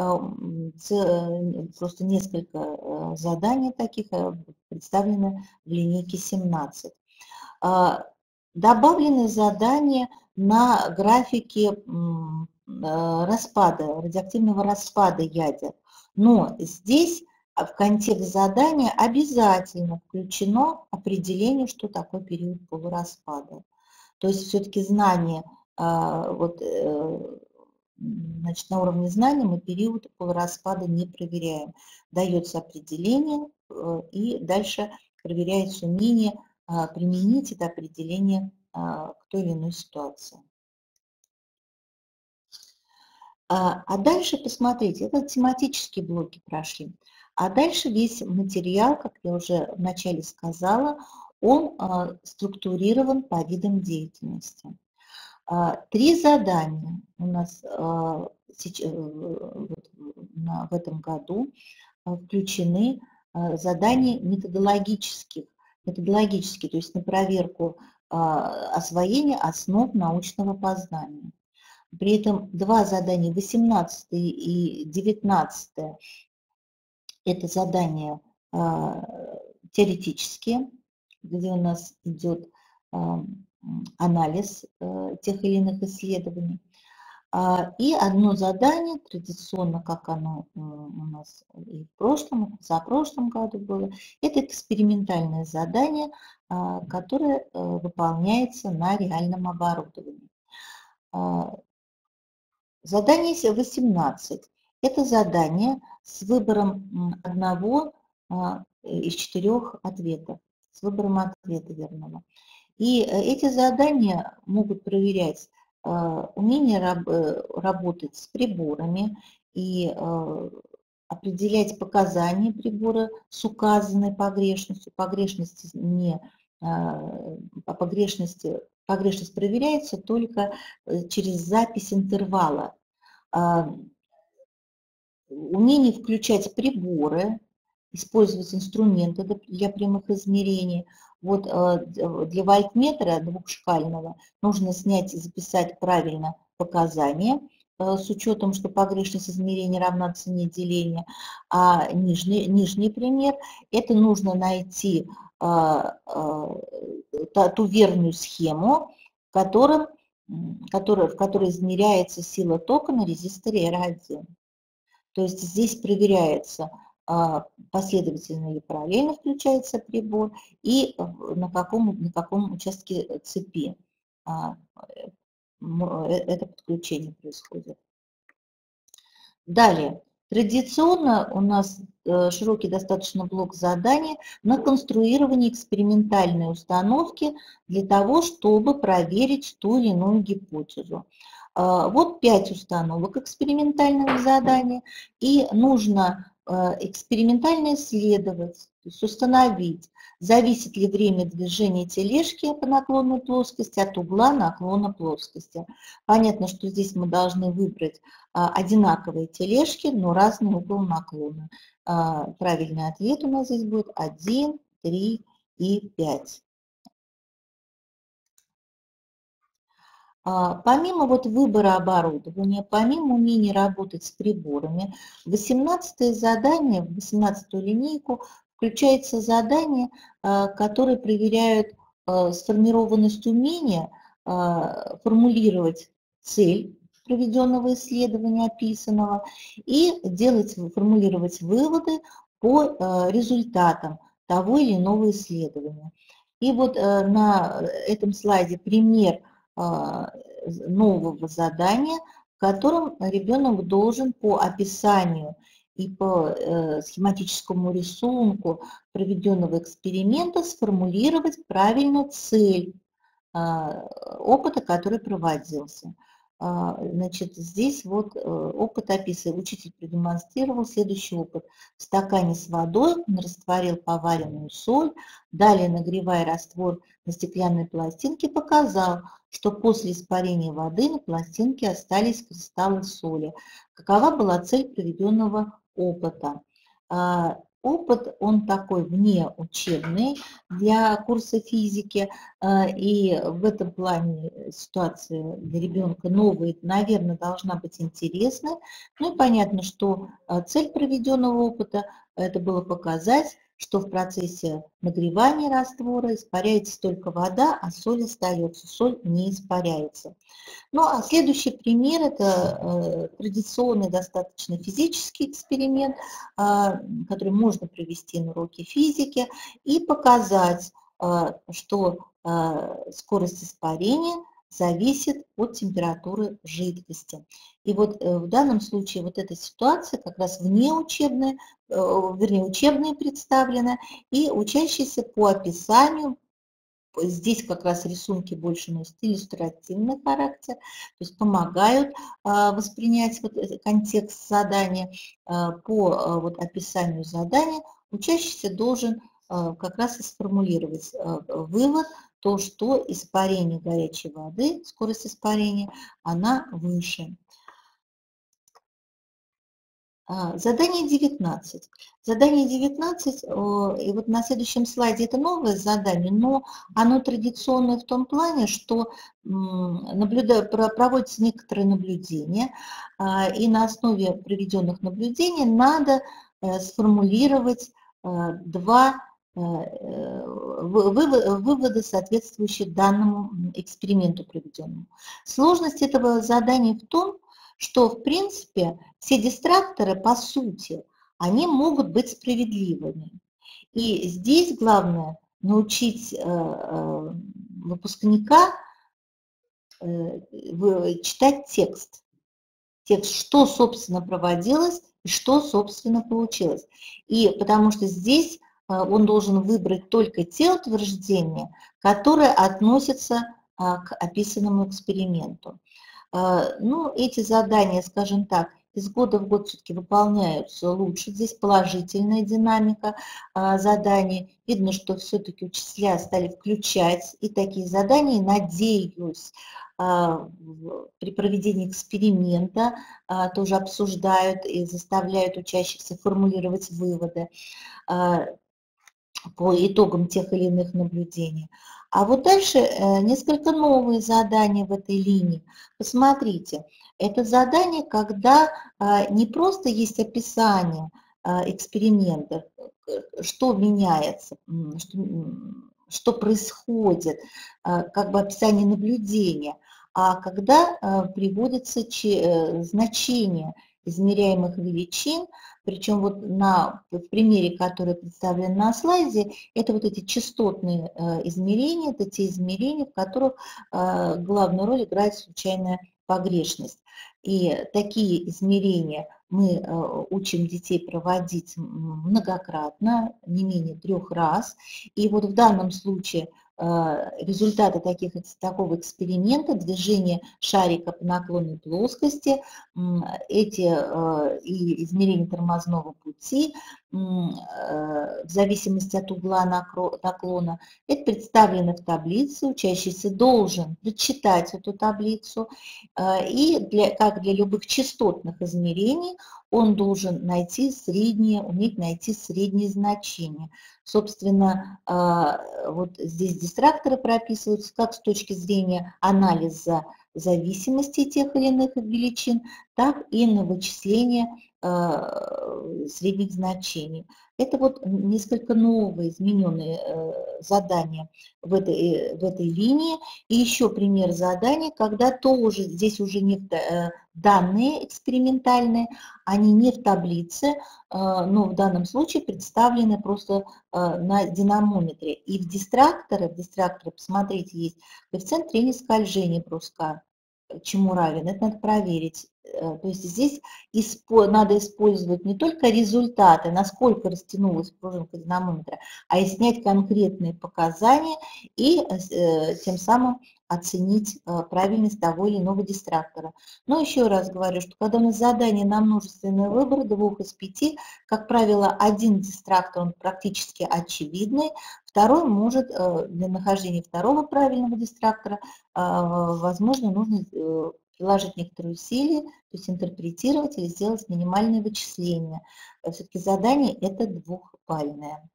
просто несколько заданий таких представлены в линейке 17. Добавлены задания на графике распада, радиоактивного распада ядер. Но здесь в контекст задания обязательно включено определение, что такое период полураспада. То есть все-таки знание, значит, на уровне знаний мы период полураспада не проверяем. Дается определение, и дальше проверяется умение применить это определение к той или иной ситуации. А дальше, посмотрите, это тематические блоки прошли. А дальше весь материал, как я уже вначале сказала, он структурирован по видам деятельности. 3 задания у нас в этом году включены задания методологические, то есть на проверку освоения основ научного познания. При этом 2 задания, 18 и 19, это задания теоретические, где у нас идет анализ тех или иных исследований. И одно задание, традиционно, как оно у нас и в прошлом, и в позапрошлом году было, это экспериментальное задание, которое выполняется на реальном оборудовании. Задание 18. Это задание с выбором одного из 4 ответов, с выбором ответа верного. И эти задания могут проверять умение работать с приборами и определять показания прибора с указанной погрешностью. Погрешность проверяется только через запись интервала. Умение включать приборы, использовать инструменты для прямых измерений. Вот для вольтметра двухшкального нужно снять и записать правильно показания с учетом, что погрешность измерения равна цене деления. А нижний пример, это нужно найти ту верную схему в которой измеряется сила тока на резисторе R1. То есть здесь проверяется, последовательно или параллельно включается прибор и на каком участке цепи это подключение происходит. Далее. Традиционно у нас широкий достаточно блок заданий на конструирование экспериментальной установки для того, чтобы проверить ту или иную гипотезу. Вот 5 установок экспериментального задания, и нужно экспериментально исследовать, то есть установить, зависит ли время движения тележки по наклонной плоскости от угла наклона плоскости. Понятно, что здесь мы должны выбрать одинаковые тележки, но разный угол наклона. Правильный ответ у нас здесь будет 1, 3 и 5. Помимо выбора оборудования, помимо умения работать с приборами, в 18-е задание, в 18-ю линейку включается задание, которое проверяет сформированность умения формулировать цель проведенного исследования, описанного, и формулировать выводы по результатам того или иного исследования. И вот на этом слайде пример нового задания, в котором ребенок должен по описанию и по схематическому рисунку проведенного эксперимента сформулировать правильно цель опыта, который проводился. Значит, здесь опыт описывает. Учитель продемонстрировал следующий опыт. В стакане с водой он растворил поваренную соль, далее, нагревая раствор на стеклянной пластинке, показал, что после испарения воды на пластинке остались кристаллы соли. Какова была цель проведенного опыта? Опыт, он такой внеучебный для курса физики, и в этом плане ситуация для ребенка новая, наверное, должна быть интересной. Ну и понятно, что цель проведенного опыта – это было показать, что в процессе нагревания раствора испаряется только вода, а соль остается, соль не испаряется. Ну а следующий пример – это традиционный достаточно физический эксперимент, который можно провести на уроке физики и показать, что скорость испарения зависит от температуры жидкости. И вот в данном случае вот эта ситуация как раз внеучебная, вернее, учебная представлена, и учащиеся по описанию, здесь как раз рисунки больше носят иллюстративный характер, то есть помогают воспринять контекст задания. По описанию задания учащийся должен как раз и сформулировать вывод, то, что испарение горячей воды, скорость испарения, она выше. Задание 19. Задание 19, и вот на следующем слайде это новое задание, но оно традиционное в том плане, что проводятся некоторые наблюдения, и на основе проведенных наблюдений надо сформулировать два вывода, соответствующие данному эксперименту проведенному. Сложность этого задания в том, что, в принципе, все дистракторы, по сути, они могут быть справедливыми. И здесь главное научить выпускника читать текст. Текст, что, собственно, проводилось и что, собственно, получилось. И потому что здесь он должен выбрать только те утверждения, которые относятся к описанному эксперименту. Ну, эти задания, скажем так, из года в год все-таки выполняются лучше. Здесь положительная динамика заданий. Видно, что все-таки учителя стали включать и такие задания. Надеюсь, при проведении эксперимента тоже обсуждают и заставляют учащихся формулировать выводы по итогам тех или иных наблюдений. А вот дальше несколько новые задания в этой линии. Посмотрите, это задание, когда не просто есть описание эксперимента, что меняется, что происходит, как бы описание наблюдения, а когда приводится значение измеряемых величин, причем вот в примере, который представлен на слайде, это вот эти частотные измерения, это те измерения, в которых главную роль играет случайная погрешность. И такие измерения мы учим детей проводить многократно, не менее 3 раз. И вот в данном случае результаты такого эксперимента, движение шарика по наклонной плоскости, эти и измерения тормозного пути в зависимости от угла наклона, это представлено в таблице, учащийся должен прочитать эту таблицу, и как для любых частотных измерений он должен уметь найти средние значения. Собственно, вот здесь дистракторы прописываются как с точки зрения анализа зависимости тех или иных величин, так и на вычисление средних значений. Это вот несколько новые измененные задания в этой линии. И еще пример задания, когда тоже здесь уже не данные экспериментальные, они не в таблице, но в данном случае представлены просто на динамометре. И в дистракторе, посмотрите, есть коэффициент трения скольжения бруска, чему равен, это надо проверить. То есть здесь надо использовать не только результаты, насколько растянулась пружинка динамометра, а и снять конкретные показания и тем самым оценить правильность того или иного дистрактора. Но еще раз говорю, что когда у нас задание на множественный выбор, 2 из 5, как правило, один дистрактор, он практически очевидный, второй может, для нахождения второго правильного дистрактора, возможно, нужно приложить некоторые усилия, то есть интерпретировать или сделать минимальные вычисления. Все-таки задание это 2-бальное.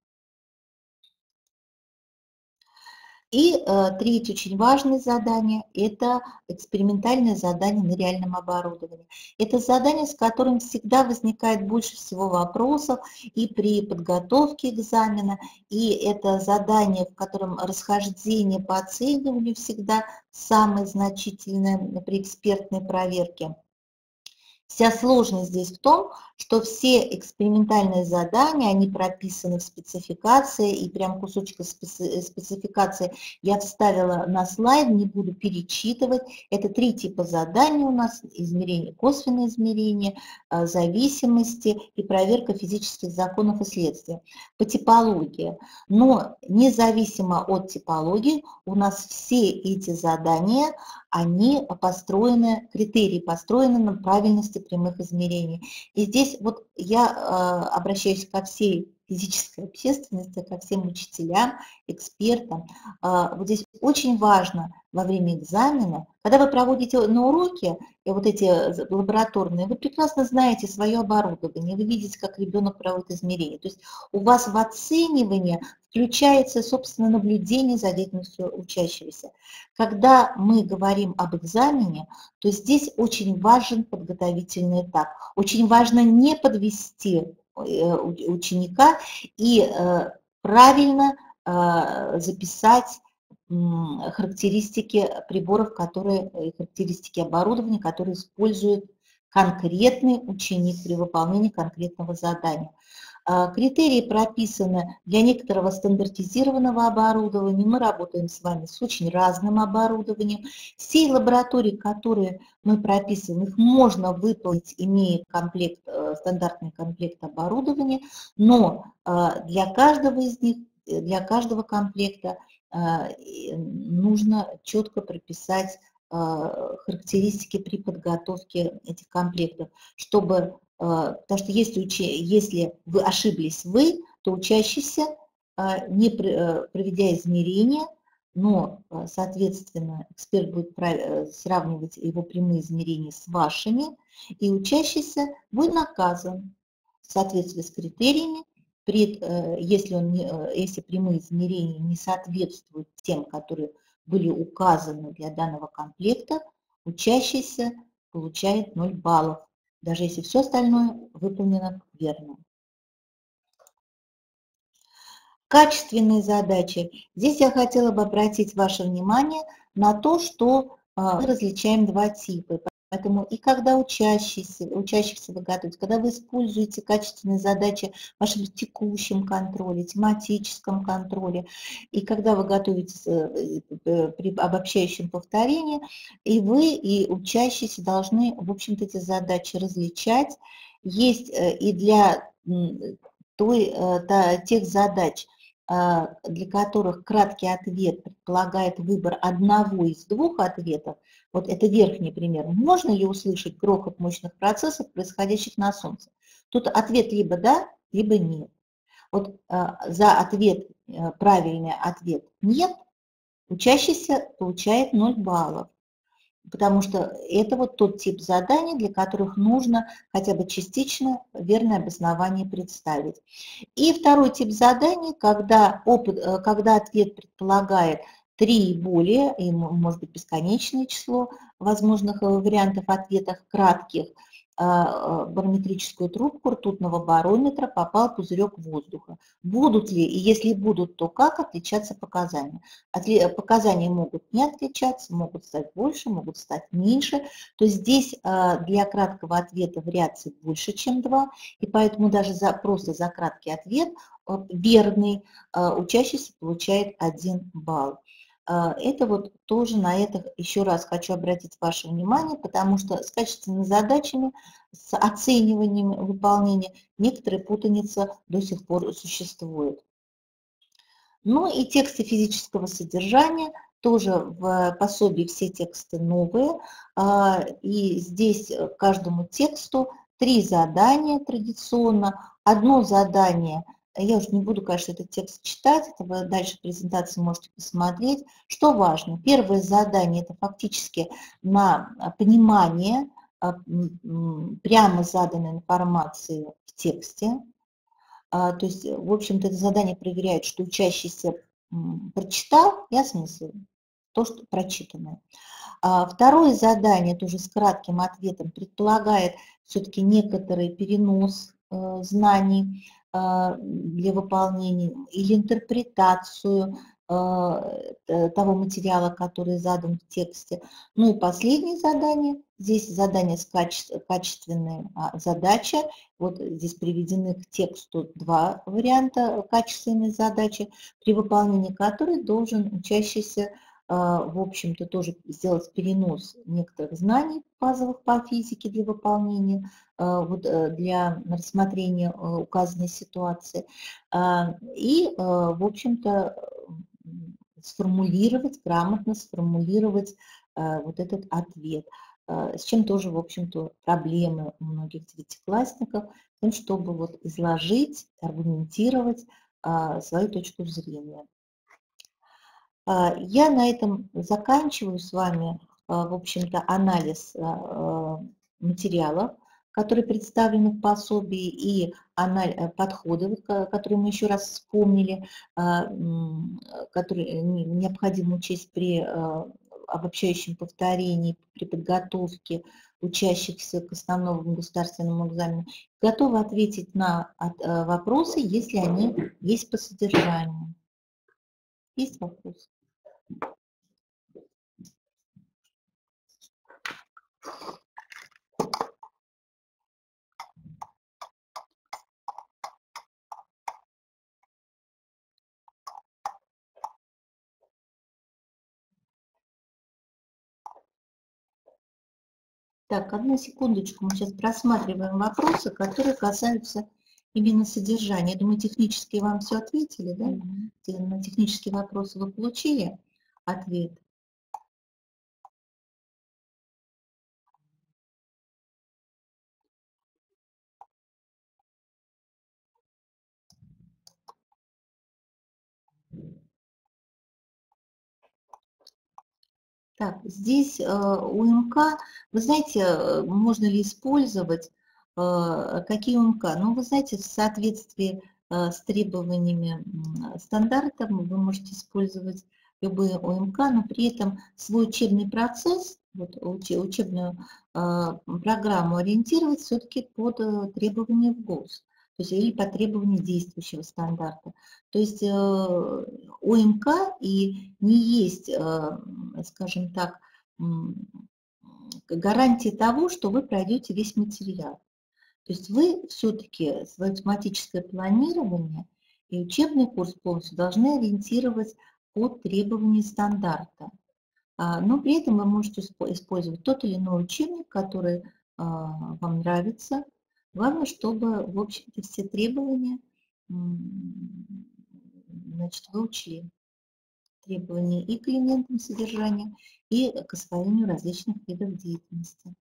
И третье очень важное задание – это экспериментальное задание на реальном оборудовании. Это задание, с которым всегда возникает больше всего вопросов и при подготовке экзамена, и это задание, в котором расхождение по оцениванию всегда самое значительное при экспертной проверке. Вся сложность здесь в том, что все экспериментальные задания, они прописаны в спецификации, и прям кусочек спецификации я вставила на слайд, не буду перечитывать. Это 3 типа заданий у нас: измерение, косвенное измерение, зависимости и проверка физических законов и следствий по типологии. Но независимо от типологии у нас все эти задания, они построены, критерии построены на правильности прямых измерений. И здесь вот я обращаюсь ко всей физической общественности, ко всем учителям, экспертам. Вот здесь очень важно во время экзамена, когда вы проводите на уроке, вот эти лабораторные, вы прекрасно знаете свое оборудование, вы видите, как ребенок проводит измерения. То есть у вас в оценивании включается, собственно, наблюдение за деятельностью учащегося. Когда мы говорим об экзамене, то здесь очень важен подготовительный этап. Очень важно не подвести ученика и правильно записать характеристики приборов, характеристики оборудования, которые использует конкретный ученик при выполнении конкретного задания. Критерии прописаны для некоторого стандартизированного оборудования. Мы работаем с вами с очень разным оборудованием. Все лаборатории, которые мы прописываем, их можно выполнить, имея стандартный комплект оборудования, но для каждого из них, для каждого комплекта нужно четко прописать характеристики при подготовке этих комплектов, чтобы, потому что если вы ошиблись то учащийся, не проведя измерения, но, соответственно, эксперт будет сравнивать его прямые измерения с вашими, и учащийся будет наказан в соответствии с критериями, если прямые измерения не соответствуют тем, которые были указаны для данного комплекта, учащийся получает 0 баллов, даже если все остальное выполнено верно. Качественные задачи. Здесь я хотела бы обратить ваше внимание на то, что мы различаем два типа. Поэтому и когда учащихся вы готовите, когда вы используете качественные задачи в вашем текущем контроле, тематическом контроле, и когда вы готовите при обобщающем повторении, и вы, и учащиеся должны, в общем-то, эти задачи различать. Есть и для тех задач, для которых краткий ответ предполагает выбор одного из двух ответов, вот это верхний пример, можно ли услышать грохот мощных процессов, происходящих на Солнце? Тут ответ либо да, либо нет. Вот за ответ, правильный ответ нет, учащийся получает 0 баллов, потому что это вот тот тип заданий, для которых нужно хотя бы частично верное обоснование представить. И второй тип заданий, когда ответ предполагает 3 и более, и может быть бесконечное число возможных вариантов ответов кратких, барометрическую трубку ртутного барометра попал пузырек воздуха. Будут ли, и если будут, то как отличаться показания? Показания могут не отличаться, могут стать больше, могут стать меньше. То есть здесь для краткого ответа вариаций больше, чем 2, и поэтому даже просто за краткий ответ верный учащийся получает 1 балл. Это вот тоже на это еще раз хочу обратить ваше внимание, потому что с качественными задачами, с оцениванием выполнения некоторая путаница до сих пор существует. Ну и тексты физического содержания, тоже в пособии все тексты новые, и здесь к каждому тексту 3 задания традиционно. Одно задание, я уже не буду, конечно, этот текст читать, это вы дальше в презентации можете посмотреть. Что важно? Первое задание – это фактически на понимание прямо заданной информации в тексте. То есть, в общем-то, это задание проверяет, что учащийся прочитал и осмыслил то, что прочитанное. Второе задание, тоже с кратким ответом, предполагает все-таки некоторый перенос знаний для выполнения или интерпретацию того материала, который задан в тексте. Ну и последнее задание, здесь задание с качественной задачей. Вот здесь приведены к тексту 2 варианта качественной задачи, при выполнении которой должен учащийся, в общем-то, тоже сделать перенос некоторых знаний базовых по физике для выполнения, для рассмотрения указанной ситуации. И, в общем-то, грамотно сформулировать вот этот ответ, с чем тоже, в общем-то, проблемы у многих девятиклассников, чтобы вот изложить, аргументировать свою точку зрения. Я на этом заканчиваю с вами, в общем-то, анализ материалов, которые представлены в пособии, и подходы, которые мы еще раз вспомнили, которые необходимо учесть при обобщающем повторении, при подготовке учащихся к основному государственному экзамену. Готовы ответить на вопросы, если они есть по содержанию. Есть вопросы? Так, одну секундочку, мы сейчас просматриваем вопросы, которые касаются именно содержания. Я думаю, технически вам все ответили, да? На технические вопросы вы получили ответ? Так, здесь УМК, вы знаете, можно ли использовать, какие УМК? Ну, вы знаете, в соответствии с требованиями стандарта вы можете использовать любые ОМК, но при этом свой учебный процесс, вот, учебную программу ориентировать все-таки под требования в ГОС. то есть или по требованию действующего стандарта. То есть ОМК и не есть, скажем так, гарантии того, что вы пройдете весь материал. То есть вы все-таки свое тематическое планирование и учебный курс полностью должны ориентировать под требования стандарта. Но при этом вы можете использовать тот или иной учебник, который вам нравится. Главное, чтобы, в общем-то, все требования, значит, вы учли. Требования и к элементам содержания, и к освоению различных видов деятельности.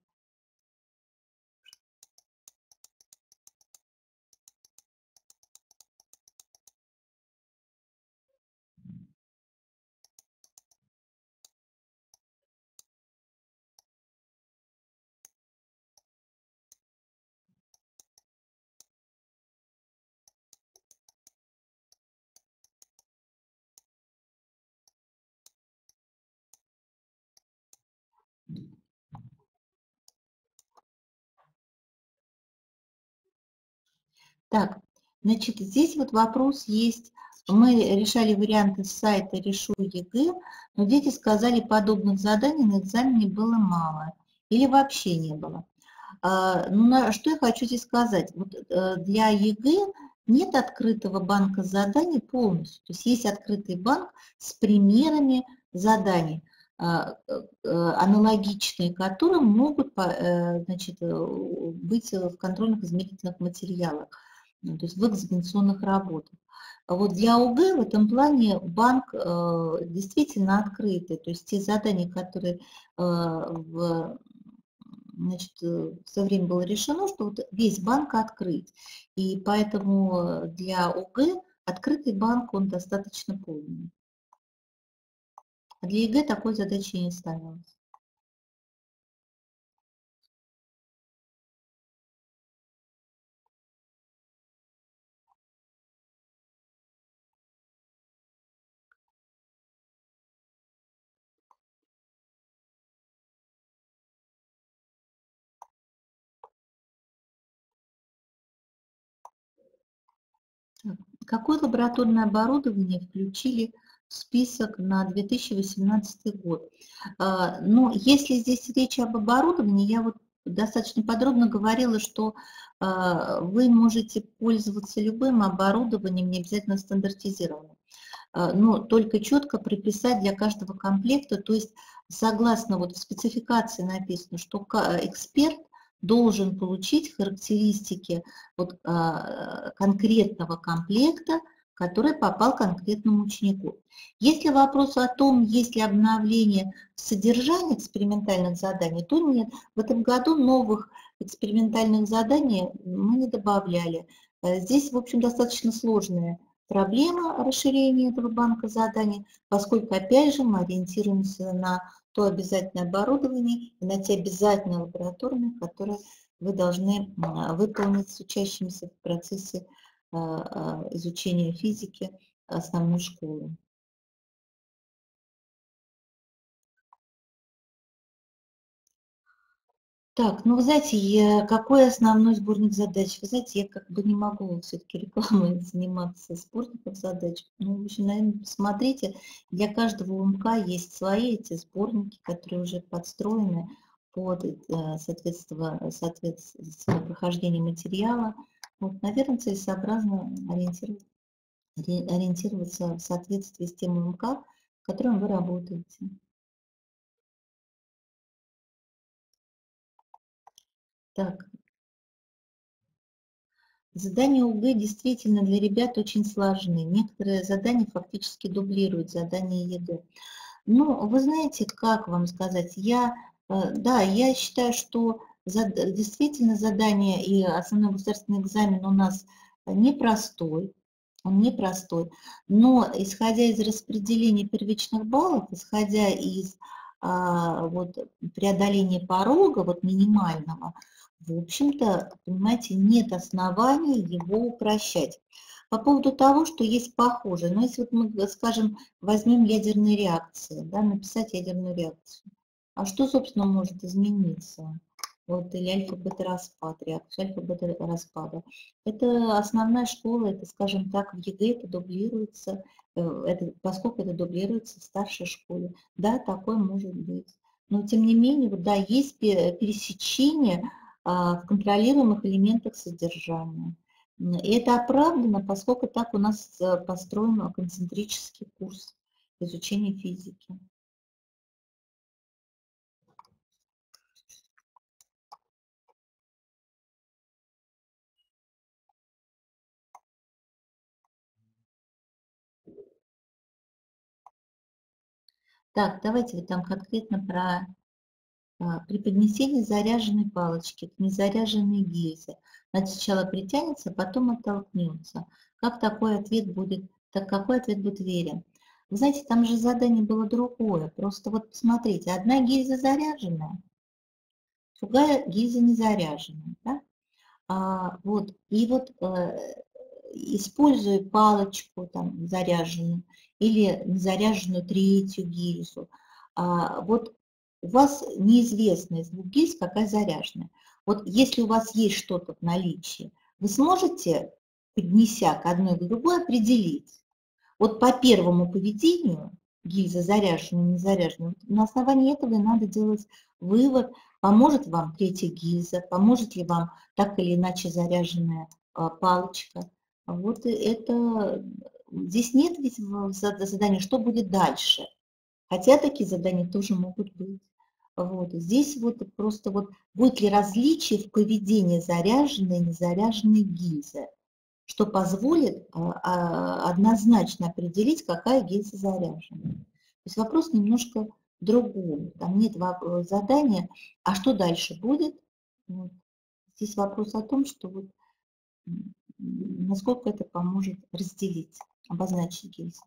Так, значит, здесь вот вопрос есть. Мы решали варианты с сайта «Решу ЕГЭ», но дети сказали, подобных заданий на экзамене было мало или вообще не было. Ну, что я хочу здесь сказать. Вот, для ЕГЭ нет открытого банка заданий полностью. То есть есть открытый банк с примерами заданий, аналогичные которым могут, значит, быть в контрольных-измерительных материалах, то есть в экзаменационных работах. А вот для ОГЭ в этом плане банк действительно открытый. То есть те задания, которые значит, в свое время было решено, что вот весь банк открыть. И поэтому для ОГЭ открытый банк, он достаточно полный. А для ЕГЭ такой задачи не ставилось. Какое лабораторное оборудование включили в список на 2018 год? Ну, если здесь речь об оборудовании, я вот достаточно подробно говорила, что вы можете пользоваться любым оборудованием, не обязательно стандартизированным, но только четко прописать для каждого комплекта, то есть согласно вот в спецификации написано, что эксперт должен получить характеристики вот, конкретного комплекта, который попал конкретному ученику. Если вопрос о том, есть ли обновление в содержании экспериментальных заданий, то нет. В этом году новых экспериментальных заданий мы не добавляли. Здесь, в общем, достаточно сложная проблема расширения этого банка заданий, поскольку, опять же, мы ориентируемся на то обязательное оборудование и на те обязательные лабораторные, которые вы должны выполнить с учащимися в процессе изучения физики основной школы. Так, ну, вы знаете, какой основной сборник задач? Вы знаете, я как бы не могу все-таки рекламой заниматься сборником задач. Ну, в общем, наверное, посмотрите, для каждого УМК есть свои эти сборники, которые уже подстроены под соответственно прохождения материала. Вот, наверное, целесообразно ориентироваться в соответствии с тем УМК, в котором вы работаете. Так, задания ОГЭ действительно для ребят очень сложны. Некоторые задания фактически дублируют задания ЕГЭ. Ну, вы знаете, как вам сказать, да, я считаю, что действительно задание и основной государственный экзамен у нас непростой, он непростой, но исходя из распределения первичных баллов, исходя из вот, преодоления порога, вот минимального, в общем-то, понимаете, нет оснований его упрощать. По поводу того, что есть похожее, но если вот мы, скажем, возьмем ядерные реакции, да, написать ядерную реакцию, а что, собственно, может измениться? вот, или альфа-бета-распад, реакцию альфа-бета-распада. Это основная школа, это, скажем так, в ЕГЭ это дублируется, поскольку это дублируется в старшей школе. Да, такое может быть. Но, тем не менее, вот, да, есть пересечение в контролируемых элементах содержания. И это оправдано, поскольку так у нас построен концентрический курс изучения физики. Так, давайте вот там конкретно про при поднесении заряженной палочки к незаряженной гильзе. Она сначала притянется, потом оттолкнется. Как такой ответ будет, так какой ответ будет верен? Вы знаете, там же задание было другое. Просто вот посмотрите, одна гильза заряженная, другая гильза не заряженная. Да? Вот, и вот используя палочку там заряженную или незаряженную третью гильзу, вот у вас неизвестно из двух гильз, какая заряженная. Вот если у вас есть что-то в наличии, вы сможете, поднеся к одной к другой, определить, вот по первому поведению, гильза заряженная, не заряженная, на основании этого и надо делать вывод, поможет вам третья гильза, поможет ли вам так или иначе заряженная палочка. Вот это, здесь нет ведь задания, что будет дальше. Хотя такие задания тоже могут быть. Вот. Здесь вот просто вот будет ли различие в поведении заряженной и незаряженной гильзы, что позволит однозначно определить, какая гильза заряжена. То есть вопрос немножко другой. Там нет задания, а что дальше будет? Вот. Здесь вопрос о том, что вот, насколько это поможет разделить, обозначить гильзы.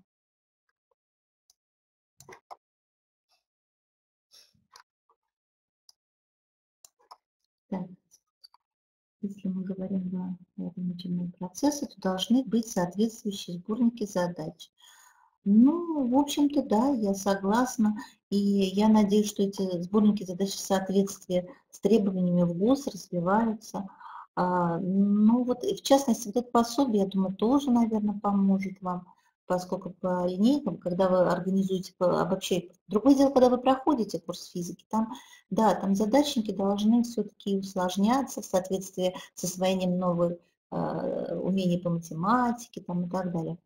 Так. Если мы говорим о обучении процесса, то должны быть соответствующие сборники задач. Ну, в общем-то, да, я согласна. И я надеюсь, что эти сборники задач в соответствии с требованиями в ГОС развиваются. Ну, вот, в частности, вот это пособие, я думаю, тоже, наверное, поможет вам, поскольку по линейкам, когда вы организуете, обобщаете. Другое дело, когда вы проходите курс физики, там, да, там задачники должны все-таки усложняться в соответствии с освоением новых умений по математике там, и так далее.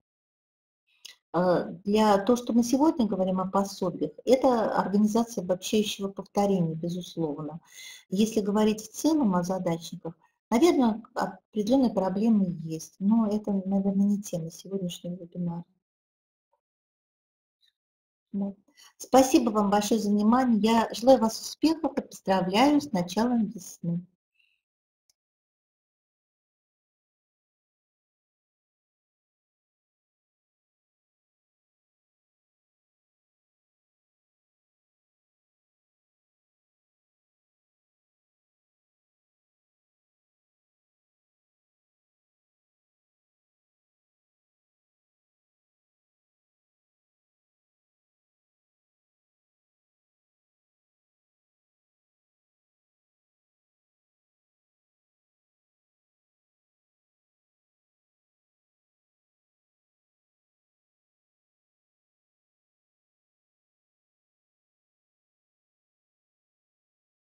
Для того, что мы сегодня говорим о пособиях, это организация обобщающего повторения, безусловно. Если говорить в целом о задачниках, наверное, определенные проблемы есть, но это, наверное, не тема сегодняшнего вебинара. Да. Спасибо вам большое за внимание. Я желаю вас успехов и поздравляю с началом весны.